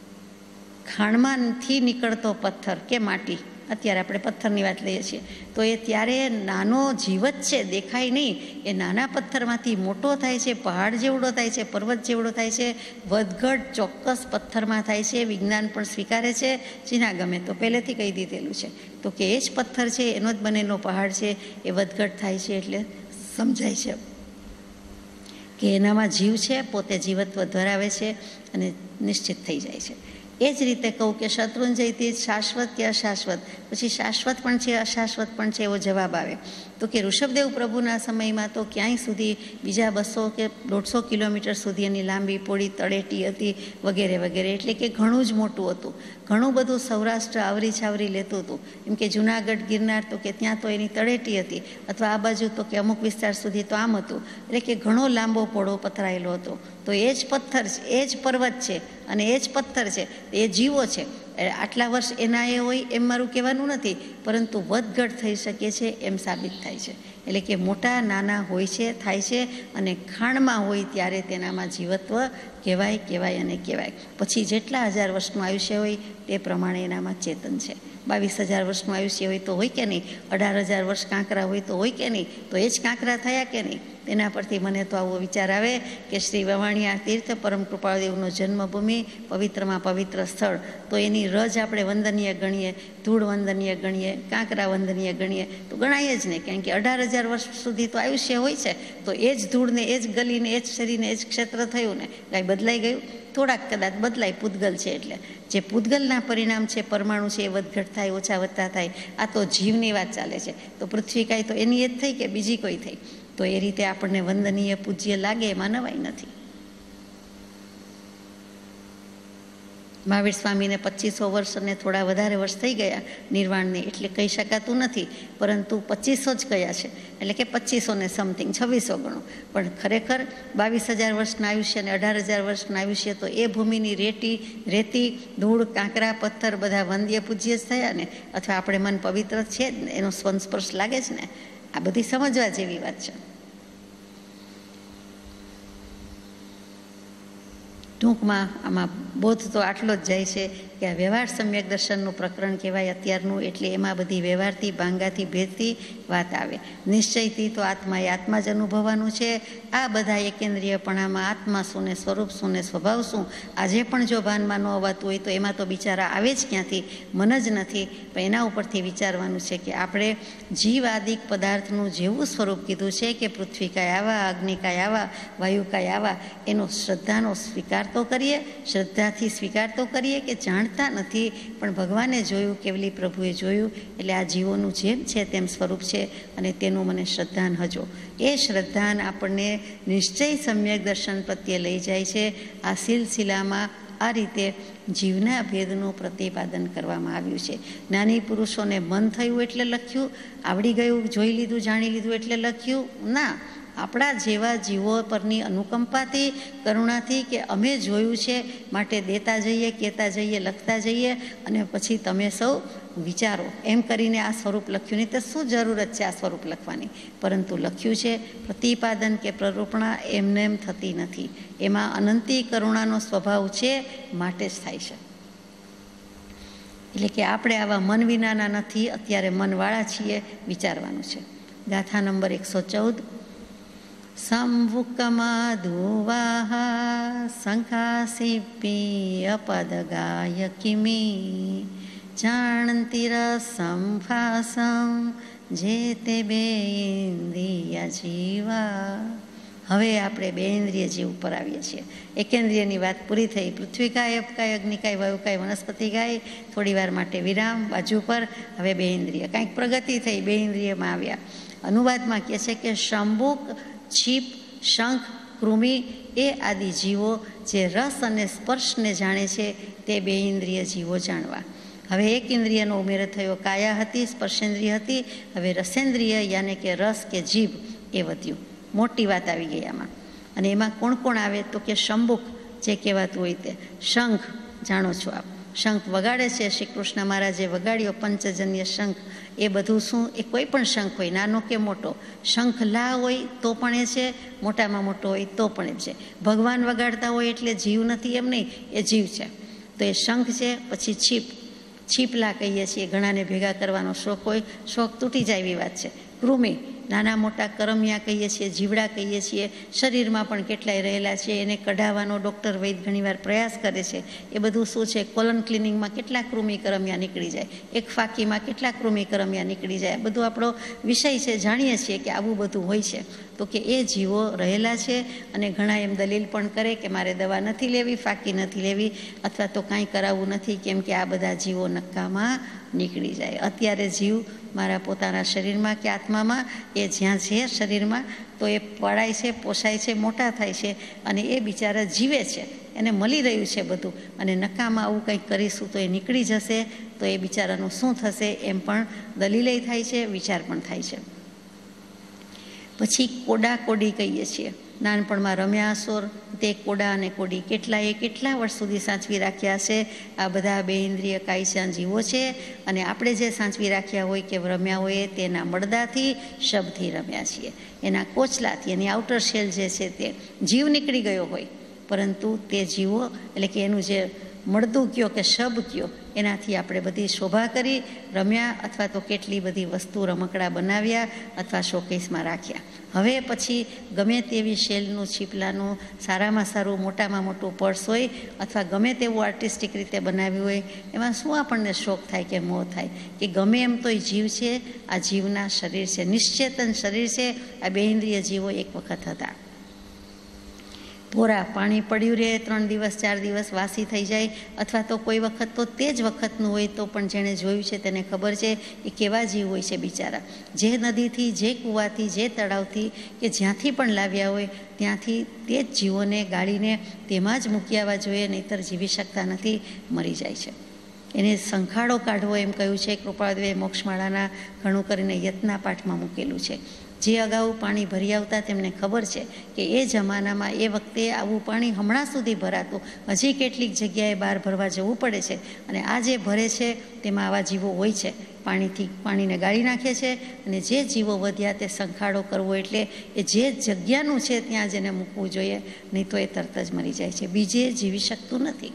ખાણમાંથી નીકળતો પથ્થર કે માટી, અત્યારે આપણે પથ્થરની વાત લઈએ છીએ, તો એ ત્યારે નાનો જીવ જ છે, દેખાય નહીં. એ નાના પથ્થરમાંથી મોટો થાય છે, પહાડ જેવડો થાય છે, પર્વત જેવડો થાય છે, વધઘટ ચોક્કસ પથ્થરમાં થાય છે. વિજ્ઞાન પણ સ્વીકારે છે, જીના ગમે તો પહેલેથી કહી દીધેલું છે. તો કે એ જ પથ્થર છે, એનો જ બનેલો પહાડ છે, એ વધઘટ થાય છે એટલે સમજાય છે કે એનામાં જીવ છે, પોતે જીવત્વ ધરાવે છે અને નિશ્ચિત થઈ જાય છે. એ જ રીતે કહું કે શત્રુંજયથી શાશ્વત કે અશાશ્વત, પછી શાશ્વત પણ છે અશાશ્વત પણ છે એવો જવાબ આવે. તો કે ઋષભદેવ પ્રભુના સમયમાં તો ક્યાંય સુધી બીજા બસો કે દોઢસો કિલોમીટર સુધી એની લાંબી પોળી તળેટી હતી વગેરે વગેરે, એટલે કે ઘણું જ મોટું હતું. ઘણું બધું સૌરાષ્ટ્ર આવરી છાવરી લેતું હતું. એમ કે જુનાગઢ ગિરનાર તો કે ત્યાં તો એની તળેટી હતી, અથવા આ બાજુ તો કે અમુક વિસ્તાર સુધી તો આમ હતું. એટલે કે ઘણો લાંબો પોળો પથરાયેલો હતો. તો એ જ પથ્થર છે, એ જ પર્વત છે અને એ જ પથ્થર છે, એ જીવો છે. આટલા વર્ષ એના એ હોય એમ મારું કહેવાનું નથી, પરંતુ વધઘટ થઈ શકે છે એમ સાબિત થાય છે. એટલે કે મોટા નાના હોય છે, થાય છે, અને ખાણમાં હોય ત્યારે તેનામાં જીવત્વ કહેવાય કહેવાય અને કહેવાય. પછી જેટલા હજાર વર્ષનું આયુષ્ય હોય તે પ્રમાણે એનામાં ચેતન છે. બાવીસ હજાર વર્ષનું આયુષ્ય હોય તો હોય કે નહીં, અઢાર હજાર વર્ષ કાંકરા હોય તો હોય કે નહીં, તો એ જ કાંકરા થયા કે નહીં. તેના પરથી મને તો આવો વિચાર આવે કે શ્રી વવાણિયા તીર્થ પરમ કૃપાળદેવનો જન્મભૂમિ, પવિત્રમાં પવિત્ર સ્થળ, તો એની રજ આપણે વંદનીય ગણીએ, ધૂળ વંદનીય ગણીએ, કાંકરા વંદનીય ગણીએ તો ગણાય જ નહીં. કારણ કે અઢાર હજાર વર્ષ સુધી તો આયુષ્ય હોય છે, તો એ જ ધૂળને, એ જ ગલીને, એ જ શરીરને, એ જ ક્ષેત્ર થયું ને, કાંઈ બદલાઈ ગયું? થોડાક કદાચ બદલાય, પૂતગલ છે એટલે. જે પૂતગલના પરિણામ છે, પરમાણુ છે, એ વધઘટ થાય, ઓછા વધતા થાય. આ તો જીવની વાત ચાલે છે. તો પૃથ્વી કાંઈ તો એની એ જ થઈ કે બીજી કોઈ થઈ? તો એ રીતે આપણને વંદનીય પૂજ્ય લાગે એમાં નવાઈ નથી. મહાવીર સ્વામીને પચીસો વર્ષ અને થોડા વધારે વર્ષ થઈ ગયા નિર્વાણને, એટલે કહી શકાતું નથી, પરંતુ પચીસો જ કયા છે, એટલે કે પચીસો ને સમથિંગ છવ્વીસો ગણો. પણ ખરેખર બાવીસ હજાર વર્ષના આયુષ્ય અને અઢાર હજાર વર્ષના આયુષ્ય તો એ ભૂમિની રેતી રેતી ધૂળ કાંકરા પથ્થર બધા વંદ્ય પૂજ્ય જ થયા ને, અથવા આપણે મન પવિત્ર છે જ ને, એનો સ્વંસ્પર્શ લાગે જ ને. આ બધી સમજવા જેવી વાત છે. ટૂંકમાં આમાં બોધ તો આટલો જ જાય છે કે આ વ્યવહાર સમ્યક દર્શનનું પ્રકરણ કહેવાય અત્યારનું, એટલે એમાં બધી વ્યવહારથી ભાંગાથી ભેદથી વાત આવે. નિશ્ચયથી તો આત્મા એ આત્મા જ અનુભવવાનું છે. આ બધા એકેન્દ્રિયપણામાં આત્મા શું ને સ્વરૂપ શું ને સ્વભાવ શું, આજે પણ જો ભાનમાં ન અવાતું હોય તો એમાં તો બિચારા આવે જ ક્યાંથી? મન જ નથી. પણ એના ઉપરથી વિચારવાનું છે કે આપણે જીવાદિક પદાર્થનું જેવું સ્વરૂપ કીધું છે કે પૃથ્વીકાય આવા, અગ્નિકાય આવા, વાયુકાય આવા, એનો શ્રદ્ધાનો સ્વીકાર તો કરીએ, શ્રદ્ધાથી સ્વીકાર તો કરીએ કે જાણતા નથી, પણ ભગવાને જોયું, કેવલી પ્રભુએ જોયું, એટલે આ જીવોનું જેમ છે તેમ સ્વરૂપ છે અને તેનું મને શ્રદ્ધાન હજો. એ શ્રદ્ધાન આપણને નિશ્ચય સમ્યક દર્શન પ્રત્યે લઈ જાય છે. આ સિલસિલામાં આ રીતે જીવના ભેદનું પ્રતિપાદન કરવામાં આવ્યું છે. જ્ઞાની પુરુષોને મન થયું એટલે લખ્યું, આવડી ગયું, જોઈ લીધું, જાણી લીધું એટલે લખ્યું ના. આપણા જેવા જીવો પરની અનુકંપાથી, કરુણાથી, કે અમે જોયું છે માટે દેતા જઈએ, કહેતા જઈએ, લખતા જઈએ, અને પછી તમે સૌ વિચારો એમ કરીને આ સ્વરૂપ લખ્યું. નહીં તો શું જરૂરત છે આ સ્વરૂપ લખવાની? પરંતુ લખ્યું છે. પ્રતિપાદન કે પ્રરૂપણા એમને એમ થતી નથી, એમાં અનંતી કરુણાનો સ્વભાવ છે, માટે જ થાય છે. એટલે કે આપણે આવા મન વિનાના નથી, અત્યારે મનવાળા છીએ, વિચારવાનું છે. ગાથા નંબર એકસો ચૌદ. સંવુકમાધુવાહા શંખાસિપી અપદગાય કિમી જાણતિરસંભાસમ જે તે બે ઇન્દ્રિય જીવા. હવે આપણે બે ઇન્દ્રિય જીવ ઉપર આવીએ છીએ. એકેન્દ્રિયની વાત પૂરી થઈ. પૃથ્વીકાય, અપકાય, અગ્નિકાય, વાયુકાય, વનસ્પતિકાય, થોડી વાર માટે વિરામ બાજુ પર. હવે બે ઇન્દ્રિય, કાંઈક પ્રગતિ થઈ, બે ઇન્દ્રિયમાં આવ્યા. અનુવાદમાં કહે છે કે શંભુક, છીપ, શંખ, કૃમિ એ આદિ જીવો જે રસ અને સ્પર્શને જાણે છે તે બે ઇન્દ્રિય જીવો જાણવા. હવે એક ઇન્દ્રિયનો ઉમેરો થયો. કાયા હતી, સ્પર્શેન્દ્રિય હતી, હવે રસેન્દ્રિય યાને કે રસ કે જીભ એ વધ્યું. મોટી વાત આવી ગઈ આમાં. અને એમાં કોણ કોણ આવે? તો કે શંભુક જે કહેવાતું હોય તે, શંખ જાણો છો આપ, શંખ વગાડે છે, શ્રી કૃષ્ણ મહારાજે વગાડ્યો પંચજન્ય શંખ. એ બધું શું? એ કોઈ પણ શંખ હોય, નાનો કે મોટો. શંખ લા હોય તો પણ એ છે, મોટામાં મોટો હોય તો પણ એ છે. ભગવાન વગાડતા હોય એટલે જીવ નથી એમ નહીં, એ જીવ છે. તો એ શંખ છે. પછી છીપ, છીપલા કહીએ છીએ, ઘણાને ભેગા કરવાનો શોખ હોય, શોખ તૂટી જાય એવી વાત છે. કૃમિ, નાના મોટા કરમિયા કહીએ છીએ, જીવડા કહીએ છીએ, શરીરમાં પણ કેટલાય રહેલા છે, એને કઢાવવાનો ડૉક્ટર વૈદ ઘણીવાર પ્રયાસ કરે છે. એ બધું શું છે? કોલન ક્લિનિંગમાં કેટલા કૃમિ કરમિયા નીકળી જાય, એક ફાંકીમાં કેટલા કૃમિ કરમિયા નીકળી જાય. બધું આપણો વિષય છે, જાણીએ છીએ કે આવું બધું હોય છે. તો કે એ જીવો રહેલા છે. અને ઘણા એમ દલીલ પણ કરે કે મારે દવા નથી લેવી, ફાંકી નથી લેવી, અથવા તો કાંઈ કરાવવું નથી, કેમ કે આ બધા જીવો નક્કામાં નીકળી જાય. અત્યારે જીવ મારા પોતાના શરીરમાં કે આત્મામાં, એ જ્યાં છે શરીરમાં, તો એ પડાય છે, પોસાય છે, મોટા થાય છે, અને એ બિચારા જીવે છે, એને મળી રહ્યું છે બધું. અને નકામાં આવું કંઈક કરીશું તો એ નીકળી જશે, તો એ બિચારાનું શું થશે? એમ પણ દલીલે થાય છે, વિચાર પણ થાય છે. પછી કોડા કોડી કહીએ છીએ. નાનપણમાં રમ્યા અસોર, તે કોડા અને કોડી કેટલાએ કેટલા વર્ષ સુધી સાચવી રાખ્યા છે. આ બધા બે ઇન્દ્રિય કાયસા જીવો છે. અને આપણે જે સાચવી રાખ્યા હોય કે રમ્યા હોય, તેના મળદાથી, શબથી રમ્યા છીએ, એના કોચલાથી, એની આઉટર શેલ જે છે તે જીવ નીકળી ગયો હોય, પરંતુ તે જીવો એટલે કે એનું જે મળદું કયો કે શબ કયો, એનાથી આપણે બધી શોભા કરી રમ્યા, અથવા તો કેટલી બધી વસ્તુ રમકડા બનાવ્યા, અથવા શોકેસમાં રાખ્યા. હવે પછી ગમે તેવી શેલનું, છીપલાનું સારામાં સારું, મોટામાં મોટું પર્સ હોય, અથવા ગમે તેવું આર્ટિસ્ટિક રીતે બનાવ્યું હોય, એમાં શું આપણને શોખ થાય કે મોહ થાય કે ગમે એમ તો એ જીવ છે, આ જીવના શરીર છે, નિશ્ચેતન શરીર છે. આ બે ઇન્દ્રિય જીવો એક વખત હતા. પોરા, પાણી પડ્યું રહે ત્રણ દિવસ ચાર દિવસ, વાસી થઈ જાય, અથવા તો કોઈ વખત તો તે જ વખતનું હોય તો પણ જેણે જોયું છે તેને ખબર છે એ કેવા જીવ હોય છે બિચારા. જે નદીથી, જે કૂવાથી, જે તળાવથી કે જ્યાંથી પણ લાવ્યા હોય ત્યાંથી તે જ જીવોને ગાળીને તેમાં જ મૂકી આવવા જોઈએ, નહીંતર જીવી શકતા નથી, મરી જાય છે. એને સંખાડો કાઢવો એમ કહ્યું છે કૃપાળદેવે મોક્ષમાળાના ઘણું કરીને યત્ના પાઠમાં મૂકેલું છે. જે અગાઉ પાણી ભરી આવતા તેમને ખબર છે કે એ જમાનામાં એ વખતે આવું પાણી હમણાં સુધી ભરાતું, હજી કેટલીક જગ્યાએ બહાર ભરવા જવું પડે છે, અને આ જે ભરે છે તેમાં આવા જીવો હોય છે. પાણીથી પાણીને ગાળી નાખે છે, અને જે જીવો વધ્યા તે સંખાડો કરવો, એટલે એ જે જગ્યાનું છે ત્યાં જ એને મૂકવું જોઈએ, નહીં તો એ તરત જ મરી જાય છે, બીજે જીવી શકતું નથી.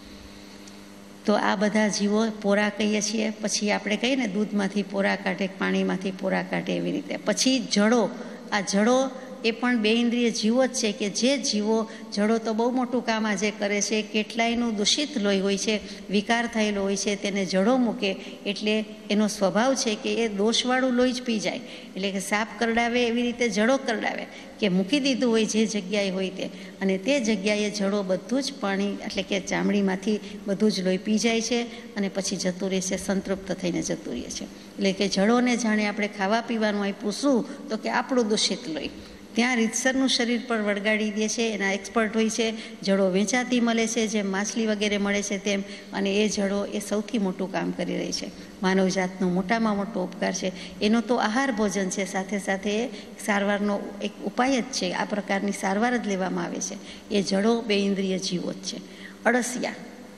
તો આ બધા જીવો પોરા કહીએ છીએ. પછી આપણે કહીએ ને દૂધમાંથી પોરા કાઢે, પાણીમાંથી પોરા કાઢે, એવી રીતે. પછી જડો, આ જડો એ પણ બે ઇન્દ્રિય જીવો જ છે કે જે જીવો, જડો તો બહુ મોટું કામ આજે કરે છે. કેટલાયનું દૂષિત લોહી હોય છે, વિકાર થયેલો હોય છે, તેને જડો મૂકે એટલે એનો સ્વભાવ છે કે એ દોષવાળું લોહી જ પી જાય. એટલે કે સાપ કરડાવે એવી રીતે જડો કરડાવે, કે મૂકી દીધું હોય જે જગ્યાએ હોય તે, અને તે જગ્યાએ જડો બધું જ પાણી એટલે કે ચામડીમાંથી બધું જ લોહી પી જાય છે, અને પછી જતું રહે છે, સંતૃપ્ત થઈને જતું રહે છે. એટલે કે જડોને જાણે આપણે ખાવા પીવાનું આપ્યું શું, તો કે આપણું દૂષિત લોહી ત્યાં રીતસરનું શરીર પર વળગાડી દે છે. એના એક્સપર્ટ હોય છે. જડો વેચાતી મળે છે, જેમ માછલી વગેરે મળે છે તેમ, અને એ જડો એ સૌથી મોટું કામ કરી રહી છે. માનવજાતનો મોટામાં મોટો ઉપકાર છે. એનો તો આહાર ભોજન છે, સાથે સાથે સારવારનો એક ઉપાય જ છે. આ પ્રકારની સારવાર જ લેવામાં આવે છે. એ જડો બે ઇન્દ્રિય જીવો જ છે. અળસિયા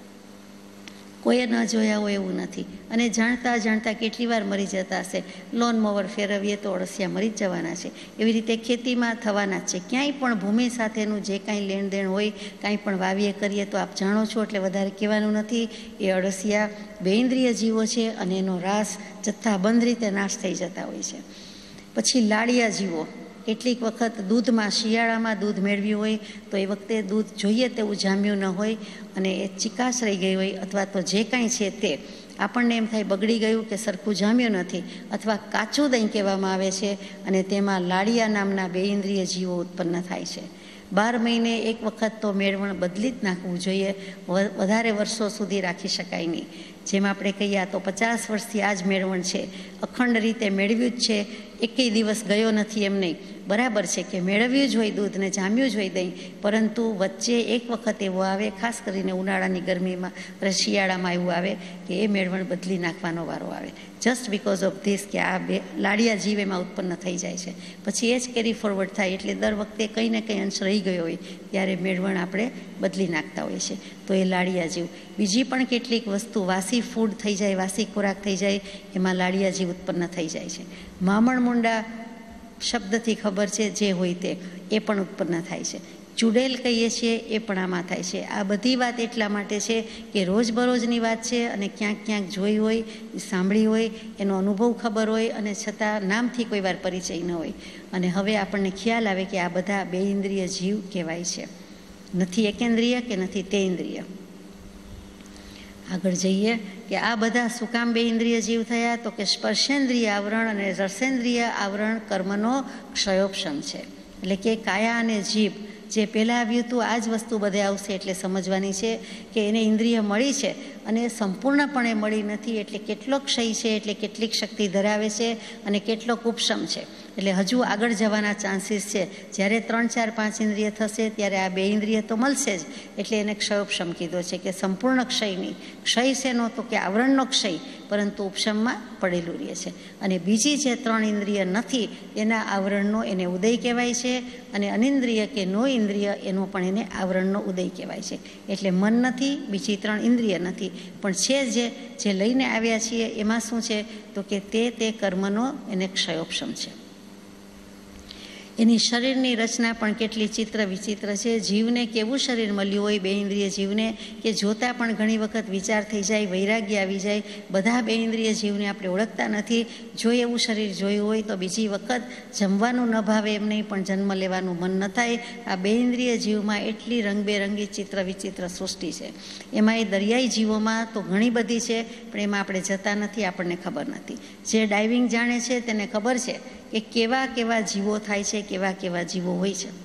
કોઈએ ન જોયા હોય એવું નથી, અને જાણતા જાણતા કેટલી વાર મરી જતા હશે. લોન મોવર ફેરવીએ તો અળસિયા મરી જ જવાના છે. એવી રીતે ખેતીમાં થવાના જ છે. ક્યાંય પણ ભૂમિ સાથેનું જે કાંઈ લેણ દેણ હોય, કાંઈ પણ વાવીએ કરીએ તો આપ જાણો છો, એટલે વધારે કહેવાનું નથી. એ અળસિયા બે ઇન્દ્રિય જીવો છે, અને એનો રાસ જથ્થાબંધ રીતે નાશ થઈ જતા હોય છે. પછી લાડિયા જીવો, કેટલીક વખત દૂધમાં, શિયાળામાં દૂધ મેળવ્યું હોય તો એ વખતે દૂધ જોઈએ તેવું જામ્યું ન હોય, અને એ ચિકાસ રહી ગઈ હોય, અથવા તો જે કાંઈ છે તે આપણને એમ થાય બગડી ગયું કે સરખું જામ્યું નથી, અથવા કાચું દહીં કહેવામાં આવે છે, અને તેમાં લાડિયા નામના બે ઇન્દ્રિય જીવો ઉત્પન્ન થાય છે. બાર મહિને એક વખત તો મેળવણ બદલી જ નાખવું જોઈએ, વધારે વર્ષો સુધી રાખી શકાય નહીં. જેમ આપણે કહીએ તો પચાસ વર્ષથી આ જ મેળવણ છે, અખંડ રીતે મેળવ્યું જ છે, એકેય દિવસ ગયો નથી એમ નહીં. બરાબર છે કે મેળવ્યું જ હોય દૂધ ને જામ્યું જ હોય દહીં, પરંતુ વચ્ચે એક વખત એવો આવે, ખાસ કરીને ઉનાળાની ગરમીમાં અને શિયાળામાં એવું આવે કે એ મેળવણ બદલી નાખવાનો વારો આવે, જસ્ટ બિકોઝ ઓફ ધીસ કે આ બે લાડિયા જીવ એમાં ઉત્પન્ન થઈ જાય છે. પછી એ જ કેરી ફોરવર્ડ થાય, એટલે દર વખતે કંઈ ને કંઈ અંશ રહી ગયો હોય ત્યારે મેળવણ આપણે બદલી નાખતા હોઈએ છીએ. તો એ લાડિયા જીવ. બીજી પણ કેટલીક વસ્તુ વાસી ફૂડ થઈ જાય, વાસી ખોરાક થઈ જાય, એમાં લાડિયા જીવ ઉત્પન્ન થઈ જાય છે. મામણ મુંડા શબ્દથી ખબર છે, જે હોય તે એ પણ ઉત્પન્ન થાય છે. ચુડેલ કહીએ છીએ એ પણ આમાં થાય છે. આ બધી વાત એટલા માટે છે કે રોજબરોજની વાત છે અને ક્યાંક ક્યાંક જોઈ હોય, સાંભળી હોય, એનો અનુભવ ખબર હોય અને છતાં નામથી કોઈ વાર પરિચય ન હોય. અને હવે આપણને ખ્યાલ આવે કે આ બધા બે ઇન્દ્રિય જીવ કહેવાય છે, નથી એકેન્દ્રિય કે નથી તે ઇન્દ્રિય. આગળ જઈએ કે આ બધા શું કામ બે ઇન્દ્રિય જીવ થયા, તો કે સ્પર્શેન્દ્રિય આવરણ અને રસેન્દ્રિય આવરણ કર્મનો ક્ષયોપશમ છે. એટલે કે કાયા અને જીભ જે પહેલાં આવ્યું હતું આ જ વસ્તુ બધે આવશે, એટલે સમજવાની છે કે એને ઇન્દ્રિય મળી છે અને સંપૂર્ણપણે મળી નથી. એટલે કેટલો ક્ષય છે, એટલે કેટલીક શક્તિ ધરાવે છે અને કેટલોક ઉપશમ છે. એટલે હજુ આગળ જવાના ચાન્સીસ છે. જ્યારે ત્રણ ચાર પાંચ ઇન્દ્રિય થશે ત્યારે આ બે ઇન્દ્રિય તો મળશે જ, એટલે એને ક્ષયોપશમ કીધો છે કે સંપૂર્ણ ક્ષય નહીં. ક્ષય શેનો, તો કે આવરણનો ક્ષય, પરંતુ ઉપશમમાં પડેલું રહે છે. અને બીજી જે ત્રણ ઇન્દ્રિય નથી એના આવરણનો એને ઉદય કહેવાય છે, અને અનિન્દ્રિય કે નો ઇન્દ્રિય એનો પણ એને આવરણનો ઉદય કહેવાય છે. એટલે મન નથી, બીજી ત્રણ ઇન્દ્રિય નથી, પણ છે જે જે લઈને આવ્યા છીએ એમાં શું છે, તો કે તે તે કર્મનો એને ક્ષયોપશમ છે. એની શરીરની રચના પણ કેટલી ચિત્ર વિચિત્ર છે. જીવને કેવું શરીર મળ્યું હોય બે ઇન્દ્રિય જીવને, કે જોતાં પણ ઘણી વખત વિચાર થઈ જાય, વૈરાગ્ય આવી જાય. બધા બે ઇન્દ્રિય જીવને આપણે ઓળખતા નથી. જો એવું શરીર જોયું હોય તો બીજી વખત જમવાનું ન ભાવે એમ નહીં, પણ જન્મ લેવાનું મન ન થાય. આ બે ઇન્દ્રિય જીવમાં એટલી રંગબેરંગી ચિત્ર વિચિત્ર સૃષ્ટિ છે. એમાં એ દરિયાઈ જીવોમાં તો ઘણી બધી છે, પણ એમાં આપણે જતા નથી, આપણને ખબર નથી. જે ડાઇવિંગ જાણે છે તેને ખબર છે કે કેવા કેવા જીવો થાય છે, કેવા કેવા જીવો હોય છે.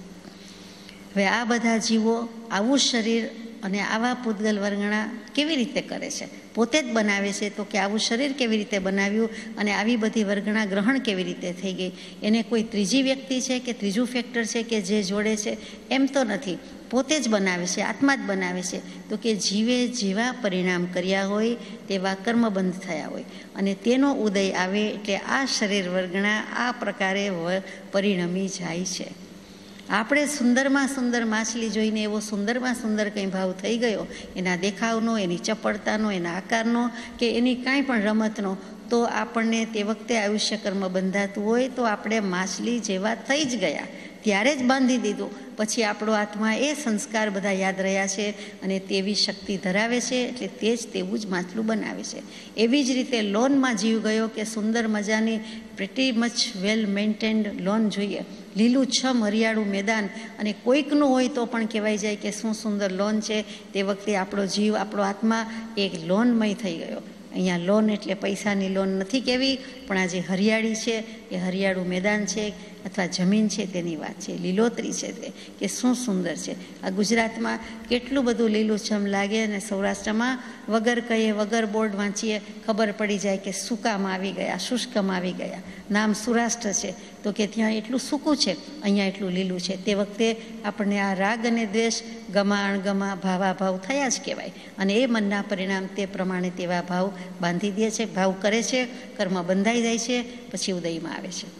હવે આ બધા જીવો આવું શરીર અને આવા પૂતગલ વર્ગણા કેવી રીતે કરે છે, પોતે જ બનાવે છે. તો કે આવું શરીર કેવી રીતે બનાવ્યું અને આવી બધી વર્ગણા ગ્રહણ કેવી રીતે થઈ ગઈ, એને કોઈ ત્રીજી વ્યક્તિ છે કે ત્રીજું ફેક્ટર છે કે જે જોડે છે, એમ તો નથી. પોતે જ બનાવે છે, આત્મા જ બનાવે છે. તો કે જીવે જેવા પરિણામ કર્યા હોય તેવા કર્મબંધ થયા હોય અને તેનો ઉદય આવે એટલે આ શરીર વર્ગણા આ પ્રકારે પરિણમી જાય છે. આપણે સુંદરમાં સુંદર માછલી જોઈને એવો સુંદરમાં સુંદર કંઈ ભાવ થઈ ગયો, એના દેખાવનો, એની ચપળતાનો, એના આકારનો કે એની કાંઈ પણ રમતનો, તો આપણને તે વખતે આયુષ્ય કર્મ બંધાતું હોય તો આપણે માછલી જેવા થઈ જ ગયા, ત્યારે જ બાંધી દીધું. પછી આપણો આત્મા એ સંસ્કાર બધા યાદ રહ્યા છે અને તેવી શક્તિ ધરાવે છે, એટલે તે જ તેવું જ માછલું બનાવે છે. એવી જ રીતે લોનમાં જીવ ગયો કે સુંદર મજાની pretty much well maintained lawn જોઈએ, લીલું છમ હરિયાળું મેદાન, અને કોઈકનું હોય તો પણ કહેવાય જાય કે શું સુંદર લોન છે. તે વખતે આપણો જીવ, આપણો આત્મા એક લોનમય થઈ ગયો. અહીંયા લોન એટલે પૈસાની લોન નથી કહેવી, પણ આ જે હરિયાળી છે એ હરિયાળું મેદાન છે અથવા જમીન છે તેની વાત છે, લીલોતરી છે તે, કે શું સુંદર છે. આ ગુજરાતમાં કેટલું બધું લીલુંછમ લાગે, અને સૌરાષ્ટ્રમાં વગર કહીએ, વગર બોર્ડ વાંચીએ ખબર પડી જાય કે સૂકામાં આવી ગયા, શુષ્કમાં આવી ગયા. નામ સૌરાષ્ટ્ર છે તો કે ત્યાં એટલું સૂકું છે, અહીંયા એટલું લીલું છે. તે વખતે આપણને આ રાગ અને દ્વેષ, ગમા અણગમા, ભાવાભાવ થયા જ કહેવાય. અને એ મનના પરિણામ તે પ્રમાણે તેવા ભાવ બાંધી દે છે, ભાવ કરે છે, કર્મ બંધાઈ જાય છે, પછી ઉદયમાં આવે છે.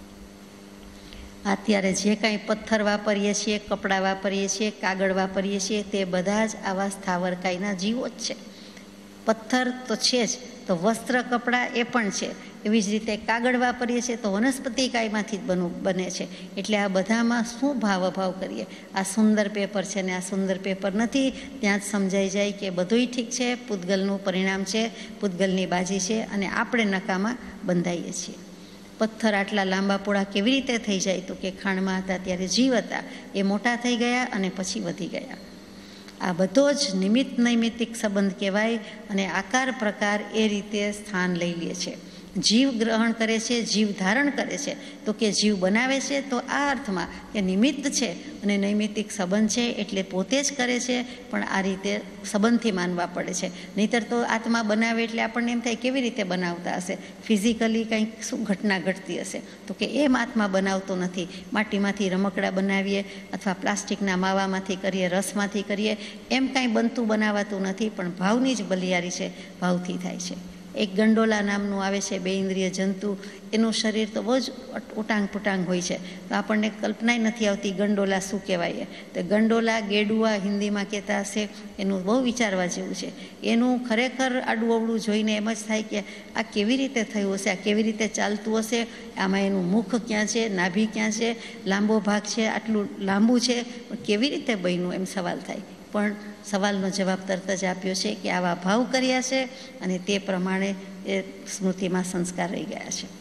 અત્યારે જે કાંઈ પથ્થર વાપરીએ છીએ, કપડાં વાપરીએ છીએ, કાગળ વાપરીએ છીએ, તે બધા જ આવા સ્થાવર કાયના જીવો જ છે. પથ્થર તો છે જ, તો વસ્ત્ર કપડાં એ પણ છે. એવી જ રીતે કાગળ વાપરીએ છીએ તો વનસ્પતિ કાયમાંથી જ બનવું બને છે. એટલે આ બધામાં શું ભાવભાવ કરીએ, આ સુંદર પેપર છે ને આ સુંદર પેપર નથી, ત્યાં જ સમજાઈ જાય કે બધુંય ઠીક છે, પૂતગલનું પરિણામ છે, પૂતગલની બાજી છે, અને આપણે નકામાં બંધાઈએ છીએ. પથ્થર આટલા લાંબા પોળા કેવી રીતે થઈ જાય, તો કે ખાણમાં હતા ત્યારે જીવ હતા, એ મોટા થઈ ગયા અને પછી વધી ગયા. આ બધો જ નિમિત્ત નૈમિત્તિક સંબંધ કહેવાય, અને આકાર પ્રકાર એ રીતે સ્થાન લઈ લે છે. જીવ ગ્રહણ કરે છે, જીવ ધારણ કરે છે. તો કે જીવ બનાવે છે તો આ અર્થમાં કે નિમિત્ત છે અને નૈમિત્તિક સંબંધ છે એટલે પોતે જ કરે છે, પણ આ રીતે સંબંધથી માનવા પડે છે. નહીંતર તો આત્મા બનાવે એટલે આપણને એમ થાય કેવી રીતે બનાવતા હશે, ફિઝિકલી કંઈક શું ઘટના ઘટતી હશે. તો કે એમ આત્મા બનાવતો નથી. માટીમાંથી રમકડા બનાવીએ અથવા પ્લાસ્ટિકના માવામાંથી કરીએ, રસમાંથી કરીએ, એમ કાંઈ બનતું બનાવાતું નથી, પણ ભાવની જ બલિયારી છે, ભાવથી થાય છે. એક ગંડોલા નામનું આવે છે બે ઇન્દ્રિય જંતુ, એનું શરીર તો બહુ જ ઉટાંગ પુટાંગ હોય છે. તો આપણને કલ્પનાય નથી આવતી ગંડોલા શું કહેવાય. તો ગંડોલા ગેડુઆ હિન્દીમાં કહેતા હશે, એનું બહુ વિચારવા જેવું છે. એનું ખરેખર આડું અવળું જોઈને એમ જ થાય કે આ કેવી રીતે થયું હશે, આ કેવી રીતે ચાલતું હશે, આમાં એનું મુખ ક્યાં છે, નાભી ક્યાં છે, લાંબો ભાગ છે, આટલું લાંબુ છે, કેવી રીતે બન્યું એમ સવાલ થાય. પણ સવાલનો જવાબ તરત જ આપ્યો છે કે આવા ભાવ કર્યા છે અને તે પ્રમાણે એ સ્મૃતિમાં સંસ્કાર રહી ગયા છે.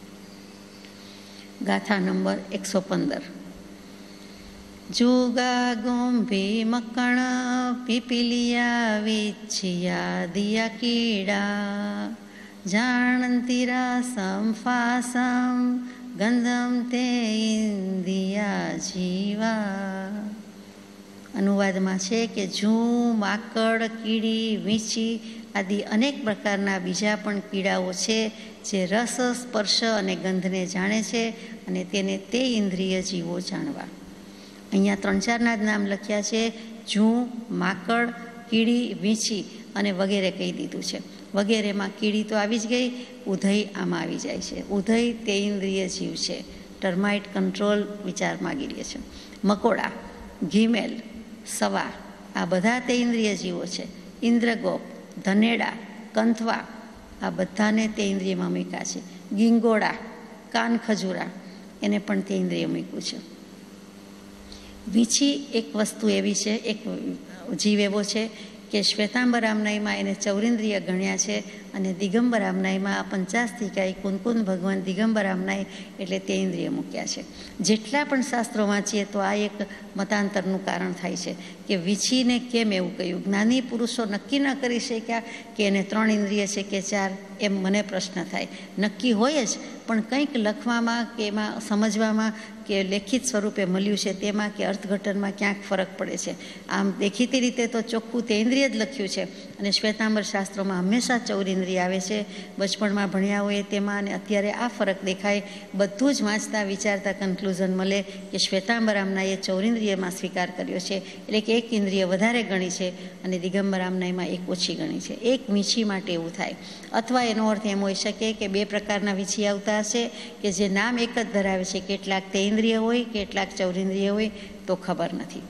ગાથા નંબર એકસો પંદર. જુગા ગોંભી મકણ પીપીલિયા વિછિયા દિયા કીડા જાણંતીરા સંફાસમ ગંધમ તે ઇન્દિયા જીવા. અનુવાદમાં છે કે જૂ, માકડ, કીડી, વીંછી આદિ અનેક પ્રકારના બીજા પણ કીડાઓ છે જે રસ, સ્પર્શ અને ગંધને જાણે છે અને તેને તે ઇન્દ્રિય જીવો જાણવા. અહીંયા ત્રણ ચારના જ નામ લખ્યા છે. જૂ, માકડ, કીડી, વીંછી અને વગેરે કહી દીધું છે. વગેરેમાં કીડી તો આવી જ ગઈ, ઉધઈ આમાં આવી જાય છે. ઉધઈ તે ઇન્દ્રિય જીવ છે. ટર્માઇટ કંટ્રોલ વિચાર માગી લે છે. મકોડા, ઘીમેલ, સવા આ બધા તે ઇન્દ્રિય જીવો છે. ઇન્દ્રગોપ, ધનેડા, કંથવા આ બધાને તે ઇન્દ્રિયમાં મૂક્યા છે. ગીંગોળા, કાન ખજૂરા એને પણ તે ઇન્દ્રિય મૂક્યું છે. વીંછી એક વસ્તુ એવી છે, એક જીવ એવો છે કે શ્વેતાંબરામનાઈમાં એને ચૌરિન્દ્રિય ગણ્યા છે અને દિગંબરામનાઈમાં પંચાસ્થિકાઈ કુનકુન ભગવાન દિગંબરામનાઈ એટલે તે ઇન્દ્રિય મૂક્યા છે. જેટલા પણ શાસ્ત્રો વાંચીએ તો આ એક મતાંતરનું કારણ થાય છે કે વીંછીને કેમ એવું કહ્યું. જ્ઞાની પુરુષો નક્કી ન કરી શક્યા કે એને ત્રણ ઇન્દ્રિય છે કે ચાર, એમ મને પ્રશ્ન થાય. નક્કી હોય જ, પણ કંઈક લખવામાં કે એમાં સમજવામાં કે લેખિત સ્વરૂપે મળ્યું છે તેમાં કે અર્થઘટનમાં ક્યાંક ફરક પડે છે. આમ દેખીતી રીતે તો ચોખ્ખું તે ઇન્દ્રિય જ લખ્યું છે અને શ્વેતાંબર શાસ્ત્રોમાં હંમેશા ચૌરિન્દ્રિય આવે છે. બચપણમાં ભણ્યા હોય તેમાં અને અત્યારે આ ફરક દેખાય. બધું જ વાંચતા વિચારતા કન્ક્લુઝન મળે કે શ્વેતાંબરામનાએ ચૌરિન્દ્રિયમાં સ્વીકાર કર્યો છે, એટલે કે એક ઇન્દ્રિય વધારે ગણી છે અને દિગંબરામનાઈમાં એક ઓછી ગણી છે. એક વીંછી માટે એવું થાય. અથવા એનો અર્થ એમ હોઈ શકે કે બે પ્રકારના વીંછી આવતા હશે કે જે નામ એક જ ધરાવે છે, કેટલાક તે ઇન્દ્રિય હોય, કેટલાક ચૌરિન્દ્રિય હોય, તો ખબર નથી.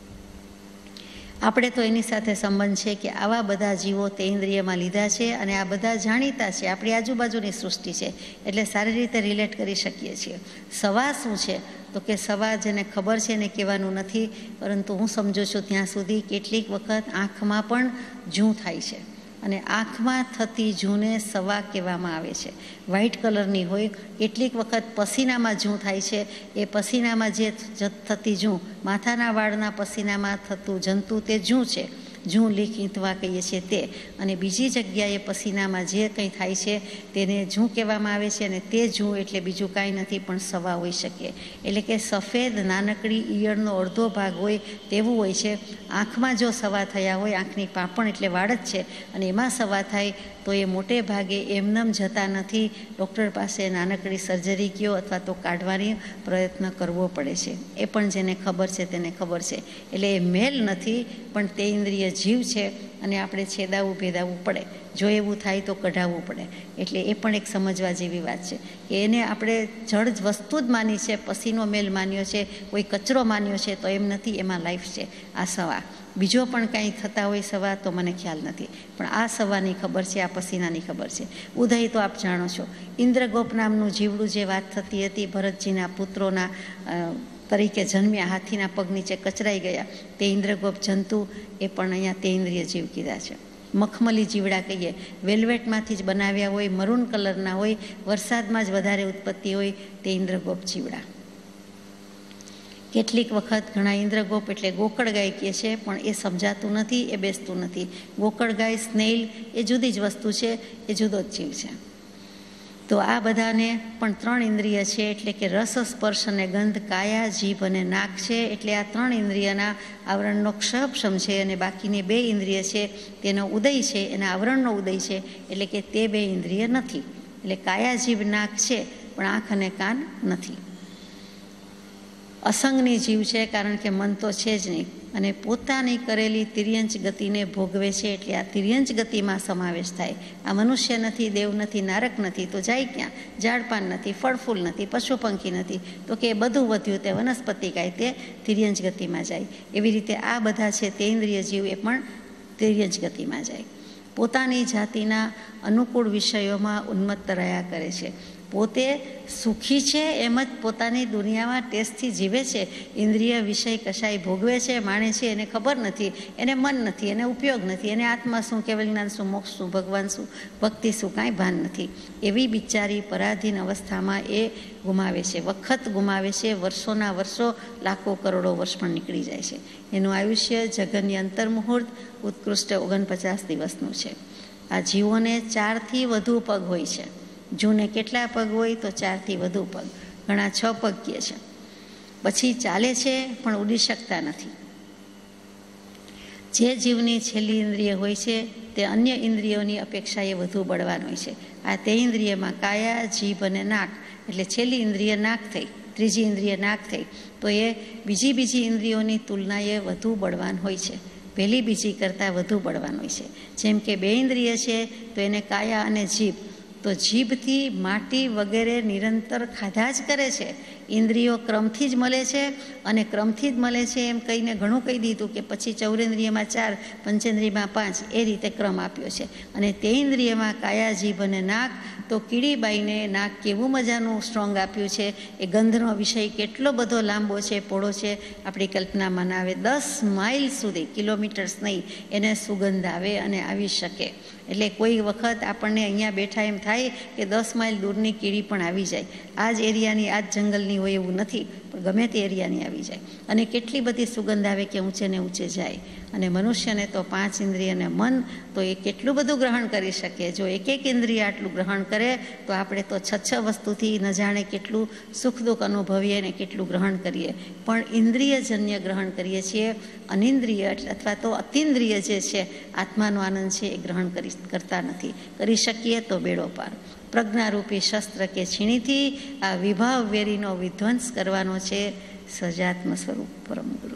આપણે તો એની સાથે સંબંધ છે કે આવા બધા જીવો તે ઇન્દ્રિયમાં લીધા છે અને આ બધા જાણીતા છે, આપણી આજુબાજુની સૃષ્ટિ છે, એટલે સારી રીતે રિલેટ કરી શકીએ છીએ. સવા શું છે તો કે સવા જેને ખબર છે એને કહેવાનું નથી, પરંતુ હું સમજુ છું ત્યાં સુધી કેટલીક વખત આંખમાં પણ જૂં થાય છે અને આંખમાં થતી જૂને સવા કહેવામાં આવે છે. વ્હાઇટ કલરની હોય, કેટલીક વખત પસીનામાં જૂં થાય છે. એ પસીનામાં જે થતી જૂં, માથાના વાળના પસીનામાં થતું જંતુ તે જૂં છે. જૂં લીખીતવા કહીએ છીએ તે. અને બીજી જગ્યાએ પસીનામાં જે કંઈ થાય છે તેને જૂં કહેવામાં આવે છે અને તે જૂં એટલે બીજું કાંઈ નથી પણ સવા હોઈ શકે. એટલે કે સફેદ નાનકડી ઈયળનો અડધો ભાગ હોય તેવું હોય છે. આંખમાં જો સવા થયા હોય, આંખની પાંપણ એટલે વાળ જ છે, અને એમાં સવા થાય તો એ મોટે ભાગે એમનેમ જતા નથી. ડૉક્ટર પાસે નાનકડી સર્જરી કયો અથવા તો કાઢવાની પ્રયત્ન કરવો પડે છે. એ પણ જેને ખબર છે તેને ખબર છે. એટલે એ મેલ નથી પણ તે ઇન્દ્રિય જીવ છે અને આપણે છેદાવવું ભેદાવવું પડે. જો એવું થાય તો કઢાવવું પડે. એટલે એ પણ એક સમજવા જેવી વાત છે કે એને આપણે જડ વસ્તુ જ માની છે, પસીનો મેલ માન્યો છે, કોઈ કચરો માન્યો છે, તો એમ નથી, એમાં લાઈફ છે. આ સવા બીજો પણ કાંઈ થતા હોય સવા તો મને ખ્યાલ નથી, પણ આ સવાની ખબર છે, આ પસીનાની ખબર છે. ઉદય તો આપ જાણો છો. ઇન્દ્રગોપ નામનું જીવડું જે વાત થતી હતી, ભરતજીના પુત્રોના તરીકે જન્મ્યા, હાથીના પગ નીચે કચરાઈ ગયા, તે ઇન્દ્રગોપ જંતુ એ પણ અહીંયા તે ઇન્દ્રિય જીવ કીધા છે. મખમલી જીવડા કહીએ, વેલ્વેટમાંથી જ બનાવ્યા હોય, મરૂન કલરના હોય, વરસાદમાં જ વધારે ઉત્પત્તિ હોય, તે ઇન્દ્રગોપ જીવડા. કેટલીક વખત ઘણા ઇન્દ્રગોપ એટલે ગોકળ ગાય કહે છે, પણ એ સમજાતું નથી, એ બેસતું નથી. ગોકળ ગાય, સ્નેઇલ એ જુદી જ વસ્તુ છે, એ જુદો જ જીવ છે. તો આ બધાને પણ ત્રણ ઇન્દ્રિય છે, એટલે કે રસ, સ્પર્શ અને ગંધ, કાયા, જીભ અને નાક છે. એટલે આ ત્રણ ઇન્દ્રિયના આવરણનો ક્ષપક્ષમ છે અને બાકીની બે ઇન્દ્રિય છે તેનો ઉદય છે, એના આવરણનો ઉદય છે, એટલે કે તે બે ઇન્દ્રિય નથી. એટલે કાયા, જીભ, નાક છે પણ આંખ અને કાન નથી. અસંગની જીવ છે, કારણ કે મન તો છે જ નહીં, અને પોતાની કરેલી તિર્યંચ ગતિને ભોગવે છે, એટલે આ તિર્યંચ ગતિમાં સમાવેશ થાય. આ મનુષ્ય નથી, દેવ નથી, નારક નથી, તો જાય ક્યાં? ઝાડપાન નથી, ફળફૂલ નથી, પશુ પંખી નથી, તો કે બધું વધ્યું તે વનસ્પતિ કાય તે તિર્યંચ ગતિમાં જાય. એવી રીતે આ બધા છે તે ઇન્દ્રિય જીવ એ પણ તિર્યંચ ગતિમાં જાય. પોતાની જાતિના અનુકૂળ વિષયોમાં ઉન્મત્ત રહ્યા કરે છે. પોતે સુખી છે એમ જ પોતાની દુનિયામાં ટેસ્ટથી જીવે છે. ઇન્દ્રિય વિષય કશાય ભોગવે છે, માણે છે, એને ખબર નથી, એને મન નથી, એને ઉપયોગ નથી, એને આત્મા શું, કેવલ જ્ઞાન શું, મોક્ષ શું, ભગવાન શું, ભક્તિ શું, કાંઈ ભાન નથી. એવી બિચારી પરાધીન અવસ્થામાં એ ગુમાવે છે, વખત ગુમાવે છે. વર્ષોના વર્ષો, લાખો કરોડો વર્ષ પણ નીકળી જાય છે. એનું આયુષ્ય જગનની અંતર્મુહૂર્ત ઉત્કૃષ્ટ ઓગણપચાસ દિવસનું છે. આ જીવોને ચારથી વધુ પગ હોય છે. જૂને કેટલા પગ હોય? તો ચારથી વધુ પગ, ઘણા છ પગ કહે છે. પછી ચાલે છે પણ ઉડી શકતા નથી. જે જીવની છેલ્લી ઇન્દ્રિય હોય છે તે અન્ય ઇન્દ્રિયોની અપેક્ષાએ વધુ બળવાન હોય છે. આ તે ઇન્દ્રિયમાં કાયા, જીભ અને નાક, એટલે છેલ્લી ઇન્દ્રિય નાક થઈ, ત્રીજી ઇન્દ્રિય નાક થઈ, તો એ બીજી બીજી ઇન્દ્રિયોની તુલનાએ વધુ બળવાન હોય છે. પહેલી બીજી કરતાં વધુ બળવાન હોય છે. જેમ કે બે ઇન્દ્રિય છે તો એને કાયા અને જીભ, તો જીભથી માટી વગેરે નિરંતર ખાધા જ કરે છે. ઇન્દ્રિયો ક્રમથી જ મળે છે, અને ક્રમથી જ મળે છે એમ કહીને ઘણું કહી દીધું કે પછી ચૌરેન્દ્રિયમાં ચાર, પંચેન્દ્રિયમાં પાંચ, એ રીતે ક્રમ આપ્યો છે. અને તે ઇન્દ્રિયમાં કાયા, જીભ અને નાક, તો કીડીબાઈને નાક કેવું મજાનું સ્ટ્રોંગ આપ્યું છે. એ ગંધનો વિષય કેટલો બધો લાંબો છે, પહોળો છે, આપણી કલ્પનામાં ના આવે. દસ માઇલ સુધી, કિલોમીટર્સ નહીં, એને સુગંધ આવે અને આવી શકે. એટલે કોઈ વખત આપણને અહીંયા બેઠા એમ થાય કે દસ માઇલ દૂરની કીડી પણ આવી જાય. આ જ એરિયાની, આ જ જંગલની હોય એવું નથી, પણ ગમે તે એરિયાની આવી જાય. અને કેટલી બધી સુગંધ આવે કે ઊંચે ને ઊંચે જાય. અને મનુષ્યને તો પાંચ ઇન્દ્રિય અને મન, તો એ કેટલું બધું ગ્રહણ કરી શકે. જો એક એક ઇન્દ્રિય આટલું ગ્રહણ કરે તો આપણે તો છ છ વસ્તુથી ન જાણે કેટલું સુખ દુઃખ અનુભવીએ ને કેટલું ગ્રહણ કરીએ. પણ ઇન્દ્રિયજન્ય ગ્રહણ કરીએ છીએ. અનિન્દ્રિય અથવા તો અતિન્દ્રિય જે છે, આત્માનો આનંદ છે, એ ગ્રહણ કરી કરતા નથી. કરી શકીએ તો બેડો પાર. પ્રજ્ઞારૂપી શસ્ત્ર કે છીણીથી આ વિભાવ વેરીનો વિધ્વંસ કરવાનો છે સજાત્મ સ્વરૂપ પરમ ગુરુ.